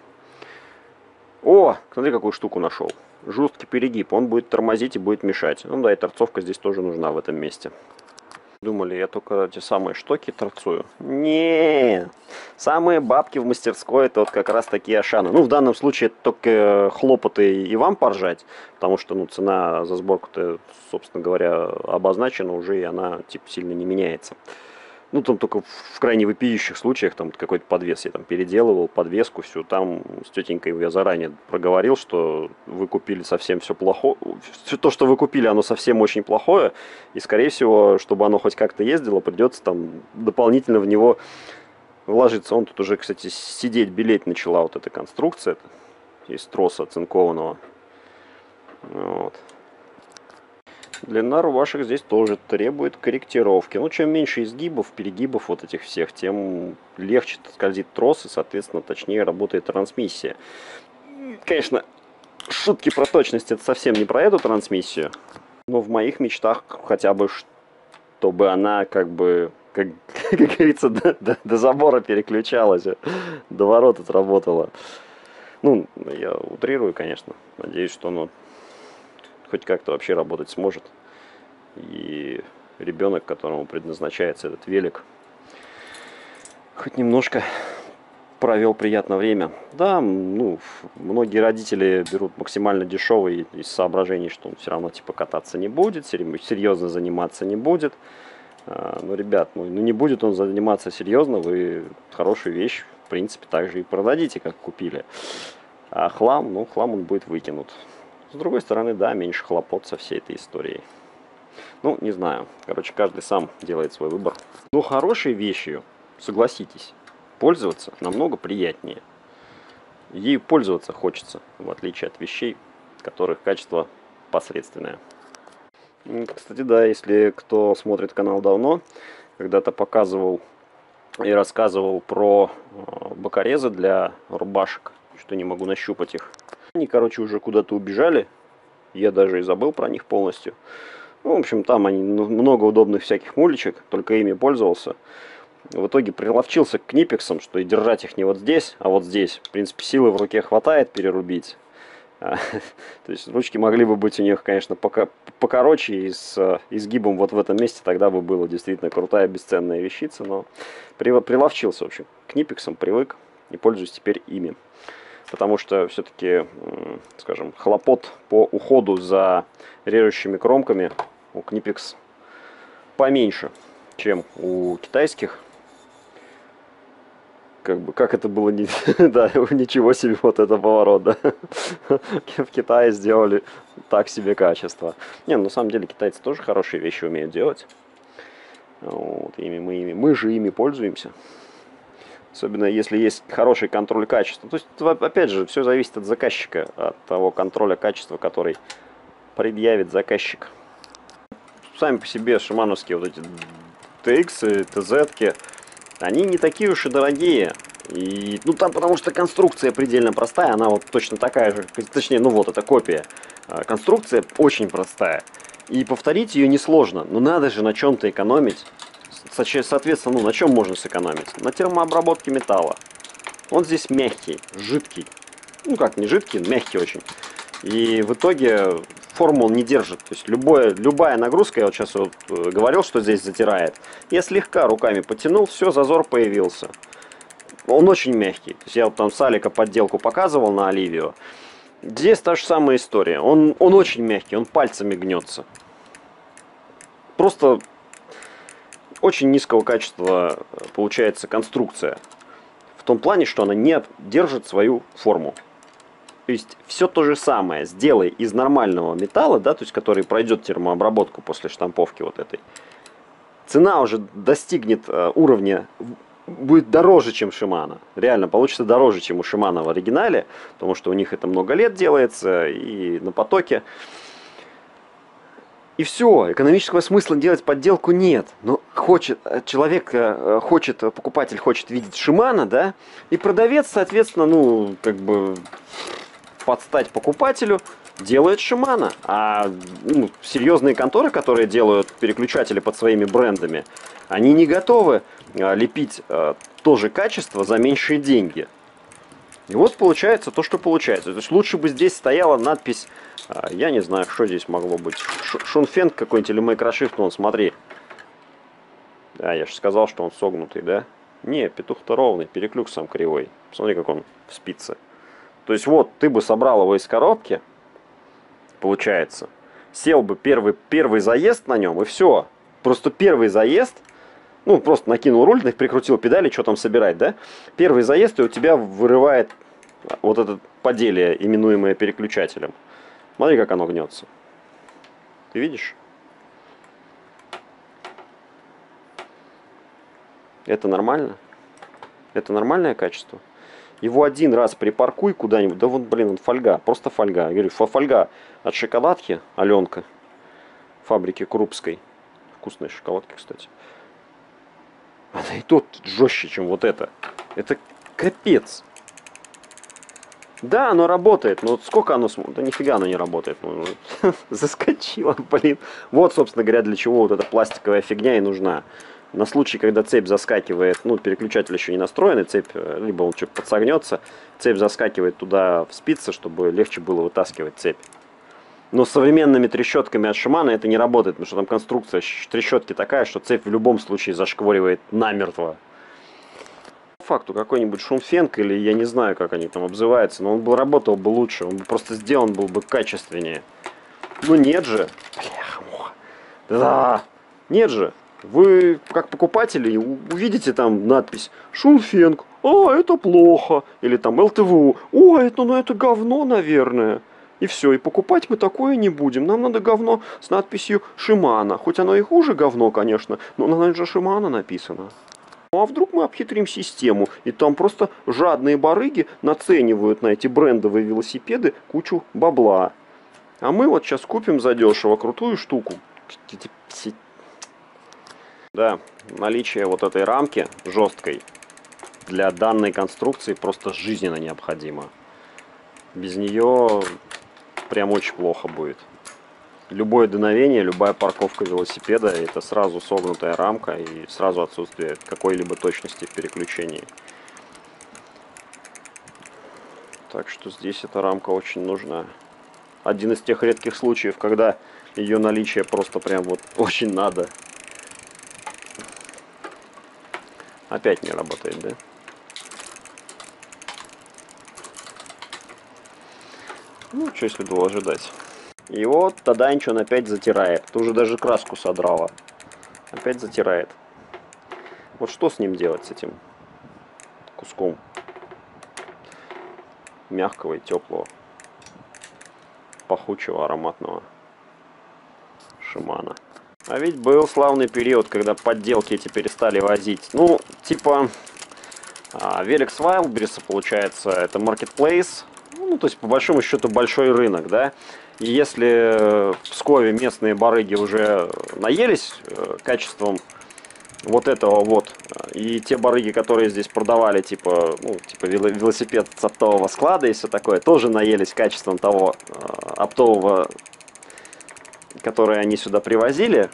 О, смотри, какую штуку нашел. Жесткий перегиб, он будет тормозить и будет мешать. Ну да, и торцовка здесь тоже нужна в этом месте. Думали, я только те самые штоки торцую? Не, самые бабки в мастерской это вот как раз такие Ашаны. Ну, в данном случае это только хлопоты и вам поржать, потому что ну, цена за сборку-то, собственно говоря, обозначена уже, и она типа сильно не меняется. Ну, там только в крайне вопиющих случаях, там какой-то подвес я там переделывал, подвеску всю, там с тетенькой я заранее проговорил, что вы купили совсем все плохое, все то, что вы купили, оно совсем очень плохое, и, скорее всего, чтобы оно хоть как-то ездило, придется там дополнительно в него вложиться. Он тут уже, кстати, сидеть, белеть начала вот эта конструкция из троса оцинкованного. Вот. Длина рубашек здесь тоже требует корректировки. Ну, чем меньше изгибов, перегибов вот этих всех, тем легче скользит трос и, соответственно, точнее работает трансмиссия. Конечно, шутки про точность это совсем не про эту трансмиссию. Но в моих мечтах хотя бы, чтобы она как бы, как, как говорится, до, до, до забора переключалась, до ворот отработала. Ну, я утрирую, конечно. Надеюсь, что оно хоть как-то вообще работать сможет. И ребенок, которому предназначается этот велик, хоть немножко провел приятное время. Да, ну, многие родители берут максимально дешевый из соображений, что он все равно типа кататься не будет, серьезно заниматься не будет. Но, ребят, ну, ну не будет он заниматься серьезно, вы хорошую вещь, в принципе, так же и продадите, как купили. А хлам, ну, хлам он будет выкинут. С другой стороны, да, меньше хлопот со всей этой историей. Ну, не знаю. Короче, каждый сам делает свой выбор. Но хорошей вещью, согласитесь, пользоваться намного приятнее. Ей пользоваться хочется, в отличие от вещей, которых качество посредственное. Кстати, да, если кто смотрит канал давно, когда-то показывал и рассказывал про бокорезы для рубашек, что не могу нащупать их. Они, короче, уже куда-то убежали. Я даже и забыл про них полностью. Ну, в общем, там они много удобных всяких мулечек, только ими пользовался. В итоге приловчился к книпексам, что и держать их не вот здесь, а вот здесь. В принципе, силы в руке хватает перерубить. То есть ручки могли бы быть у них, конечно, покороче и с изгибом вот в этом месте. Тогда бы была действительно крутая, бесценная вещица. Но приловчился, в общем, к книпексам, привык и пользуюсь теперь ими. Потому что все-таки, скажем, хлопот по уходу за режущими кромками у Knipex поменьше, чем у китайских. Как бы, как это было, не... да, ничего себе вот это поворот, да. В Китае сделали так себе качество. Не, ну, на самом деле китайцы тоже хорошие вещи умеют делать. Вот, ими, мы, ими, мы же ими пользуемся. Особенно если есть хороший контроль качества. То есть, опять же, все зависит от заказчика, от того контроля качества, который предъявит заказчик. Сами по себе шимановские вот эти тэ иксы, тэ зетки, они не такие уж и дорогие. И, ну там потому что конструкция предельно простая, она вот точно такая же, точнее, ну вот, это копия. Конструкция очень простая. И повторить ее несложно, но надо же на чем-то экономить. Соответственно, ну на чем можно сэкономить? На термообработке металла. Он здесь мягкий, жидкий. Ну как, не жидкий, мягкий очень. И в итоге форму он не держит. То есть любое, любая нагрузка, я вот сейчас вот говорил, что здесь затирает. Я слегка руками потянул, все, зазор появился. Он очень мягкий. То есть я вот там с Алика подделку показывал на Оливио. Здесь та же самая история. Он, он очень мягкий, он пальцами гнется. Просто очень низкого качества получается конструкция. В том плане, что она не держит свою форму. То есть все то же самое сделай из нормального металла, да, то есть который пройдет термообработку после штамповки вот этой. Цена уже достигнет э, уровня, будет дороже, чем Shimano. Реально получится дороже, чем у Shimano в оригинале, потому что у них это много лет делается и на потоке. И все, экономического смысла делать подделку нет. Но хочет, человек хочет, покупатель хочет видеть Shimano, да, и продавец, соответственно, ну, как бы под стать покупателю делает Shimano. А ну, серьезные конторы, которые делают переключатели под своими брендами, они не готовы лепить то же качество за меньшие деньги. И вот получается то, что получается. То есть лучше бы здесь стояла надпись, я не знаю, что здесь могло быть. Шунфенг какой-нибудь или Microshrift, вон, смотри. Да, я же сказал, что он согнутый, да? Не, петух-то ровный, переклюк сам кривой. Смотри, как он в спице. То есть вот, ты бы собрал его из коробки, получается. Сел бы первый, первый заезд на нем, и все. Просто первый заезд, ну, просто накинул руль, прикрутил педали, что там собирать, да? Первый заезд, и у тебя вырывает вот это поделие, именуемое переключателем. Смотри, как оно гнется. Ты видишь? Это нормально? Это нормальное качество? Его один раз припаркуй куда-нибудь, да вот, блин, он фольга, просто фольга. Я говорю, фольга от шоколадки, Аленка, фабрики Крупской. Вкусные шоколадки, кстати. Она и тот жестче, чем вот это. Это капец. Да, оно работает, но сколько оно... Да нифига оно не работает. Ну, заскочило, блин. Вот, собственно говоря, для чего вот эта пластиковая фигня и нужна. На случай, когда цепь заскакивает, ну, переключатель еще не настроенный, цепь, либо он что-то подсогнется, цепь заскакивает туда в спицы, чтобы легче было вытаскивать цепь. Но с современными трещотками от Shimano это не работает, потому что там конструкция трещотки такая, что цепь в любом случае зашкворивает намертво. По факту какой-нибудь Шунфенг, или я не знаю, как они там обзываются, но он бы работал бы лучше, он бы просто сделан был бы качественнее. Ну нет же. Бляха-муха. Да, нет же. Вы, как покупатели, увидите там надпись «Шунфенг», «А, это плохо», или там «эл тэ вэ у», «О, это, ну, это говно, наверное». И все, и покупать мы такое не будем. Нам надо говно с надписью «Shimano». Хоть оно и хуже говно, конечно, но на же «Shimano» написано. Ну а вдруг мы обхитрим систему, и там просто жадные барыги наценивают на эти брендовые велосипеды кучу бабла. А мы вот сейчас купим задешево крутую штуку. Да, наличие вот этой рамки жесткой для данной конструкции просто жизненно необходимо. Без нее прям очень плохо будет. Любое дуновение, любая парковка велосипеда — это сразу согнутая рамка и сразу отсутствие какой-либо точности в переключении. Так что здесь эта рамка очень нужна. Один из тех редких случаев, когда ее наличие просто прям вот очень надо. Опять не работает, да? Ну, что следовало ожидать. И вот Таданьчо он опять затирает. Ты уже даже краску содрала. Опять затирает. Вот что с ним делать, с этим куском мягкого и теплого, пахучего, ароматного Shimano? А ведь был славный период, когда подделки эти перестали возить. Ну, типа Великс Wildberries, получается, это marketplace. Ну, то есть, по большому счету, большой рынок, да. И если в Пскове местные барыги уже наелись качеством вот этого вот И те барыги, которые здесь продавали, типа, ну, типа велосипед с оптового склада и все такое, тоже наелись качеством того э, оптового, который они сюда привозили,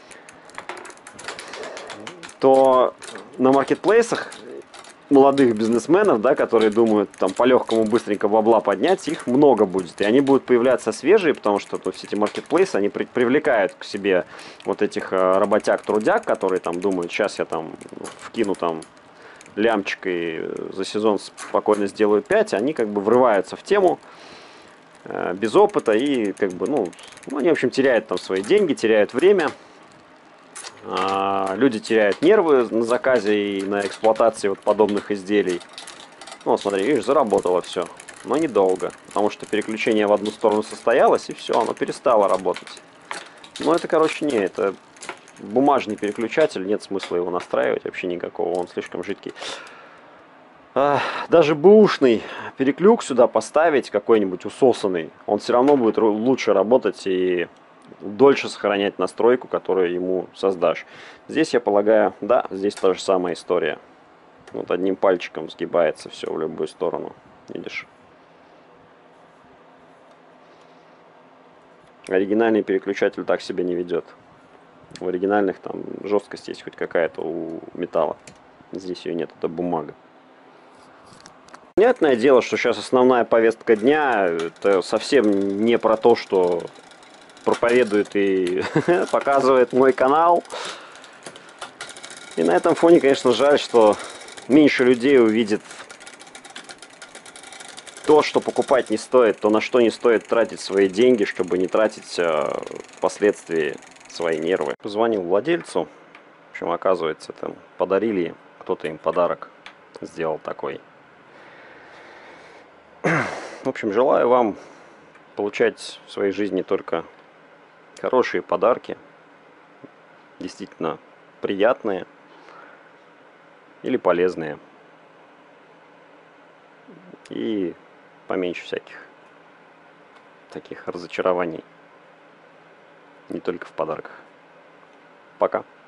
то на маркетплейсах молодых бизнесменов, да, которые думают там по-легкому быстренько бабла поднять, их много будет. И они будут появляться свежие, потому что ну, все эти маркетплейсы, они при привлекают к себе вот этих э, работяг-трудяг, которые там думают, сейчас я там вкину там лямчик и за сезон спокойно сделаю пять, они как бы врываются в тему э, без опыта и как бы, ну, ну, они, в общем, теряют там свои деньги, теряют время. Люди теряют нервы на заказе и на эксплуатации вот подобных изделий. Ну, смотри, видишь, заработало все. Но недолго, потому что переключение в одну сторону состоялось, и все, оно перестало работать. Но это, короче, не, это бумажный переключатель, нет смысла его настраивать вообще никакого, он слишком жидкий. Даже бэушный переключ сюда поставить, какой-нибудь усосанный, он все равно будет лучше работать и дольше сохранять настройку, которую ему создашь. Здесь, я полагаю, да, здесь та же самая история. Вот одним пальчиком сгибается все в любую сторону. Видишь? Оригинальный переключатель так себя не ведет. В оригинальных там жесткость есть хоть какая-то у металла. Здесь ее нет, это бумага. Понятное дело, что сейчас основная повестка дня это совсем не про то, что проповедует и показывает мой канал. И на этом фоне, конечно, жаль, что меньше людей увидит то, что покупать не стоит, то, на что не стоит тратить свои деньги, чтобы не тратить э, впоследствии свои нервы. Позвонил владельцу, в общем, оказывается, там подарили, кто-то им подарок сделал такой. В общем, желаю вам получать в своей жизни только хорошие подарки, действительно приятные или полезные. И поменьше всяких таких разочарований. Не только в подарках. Пока.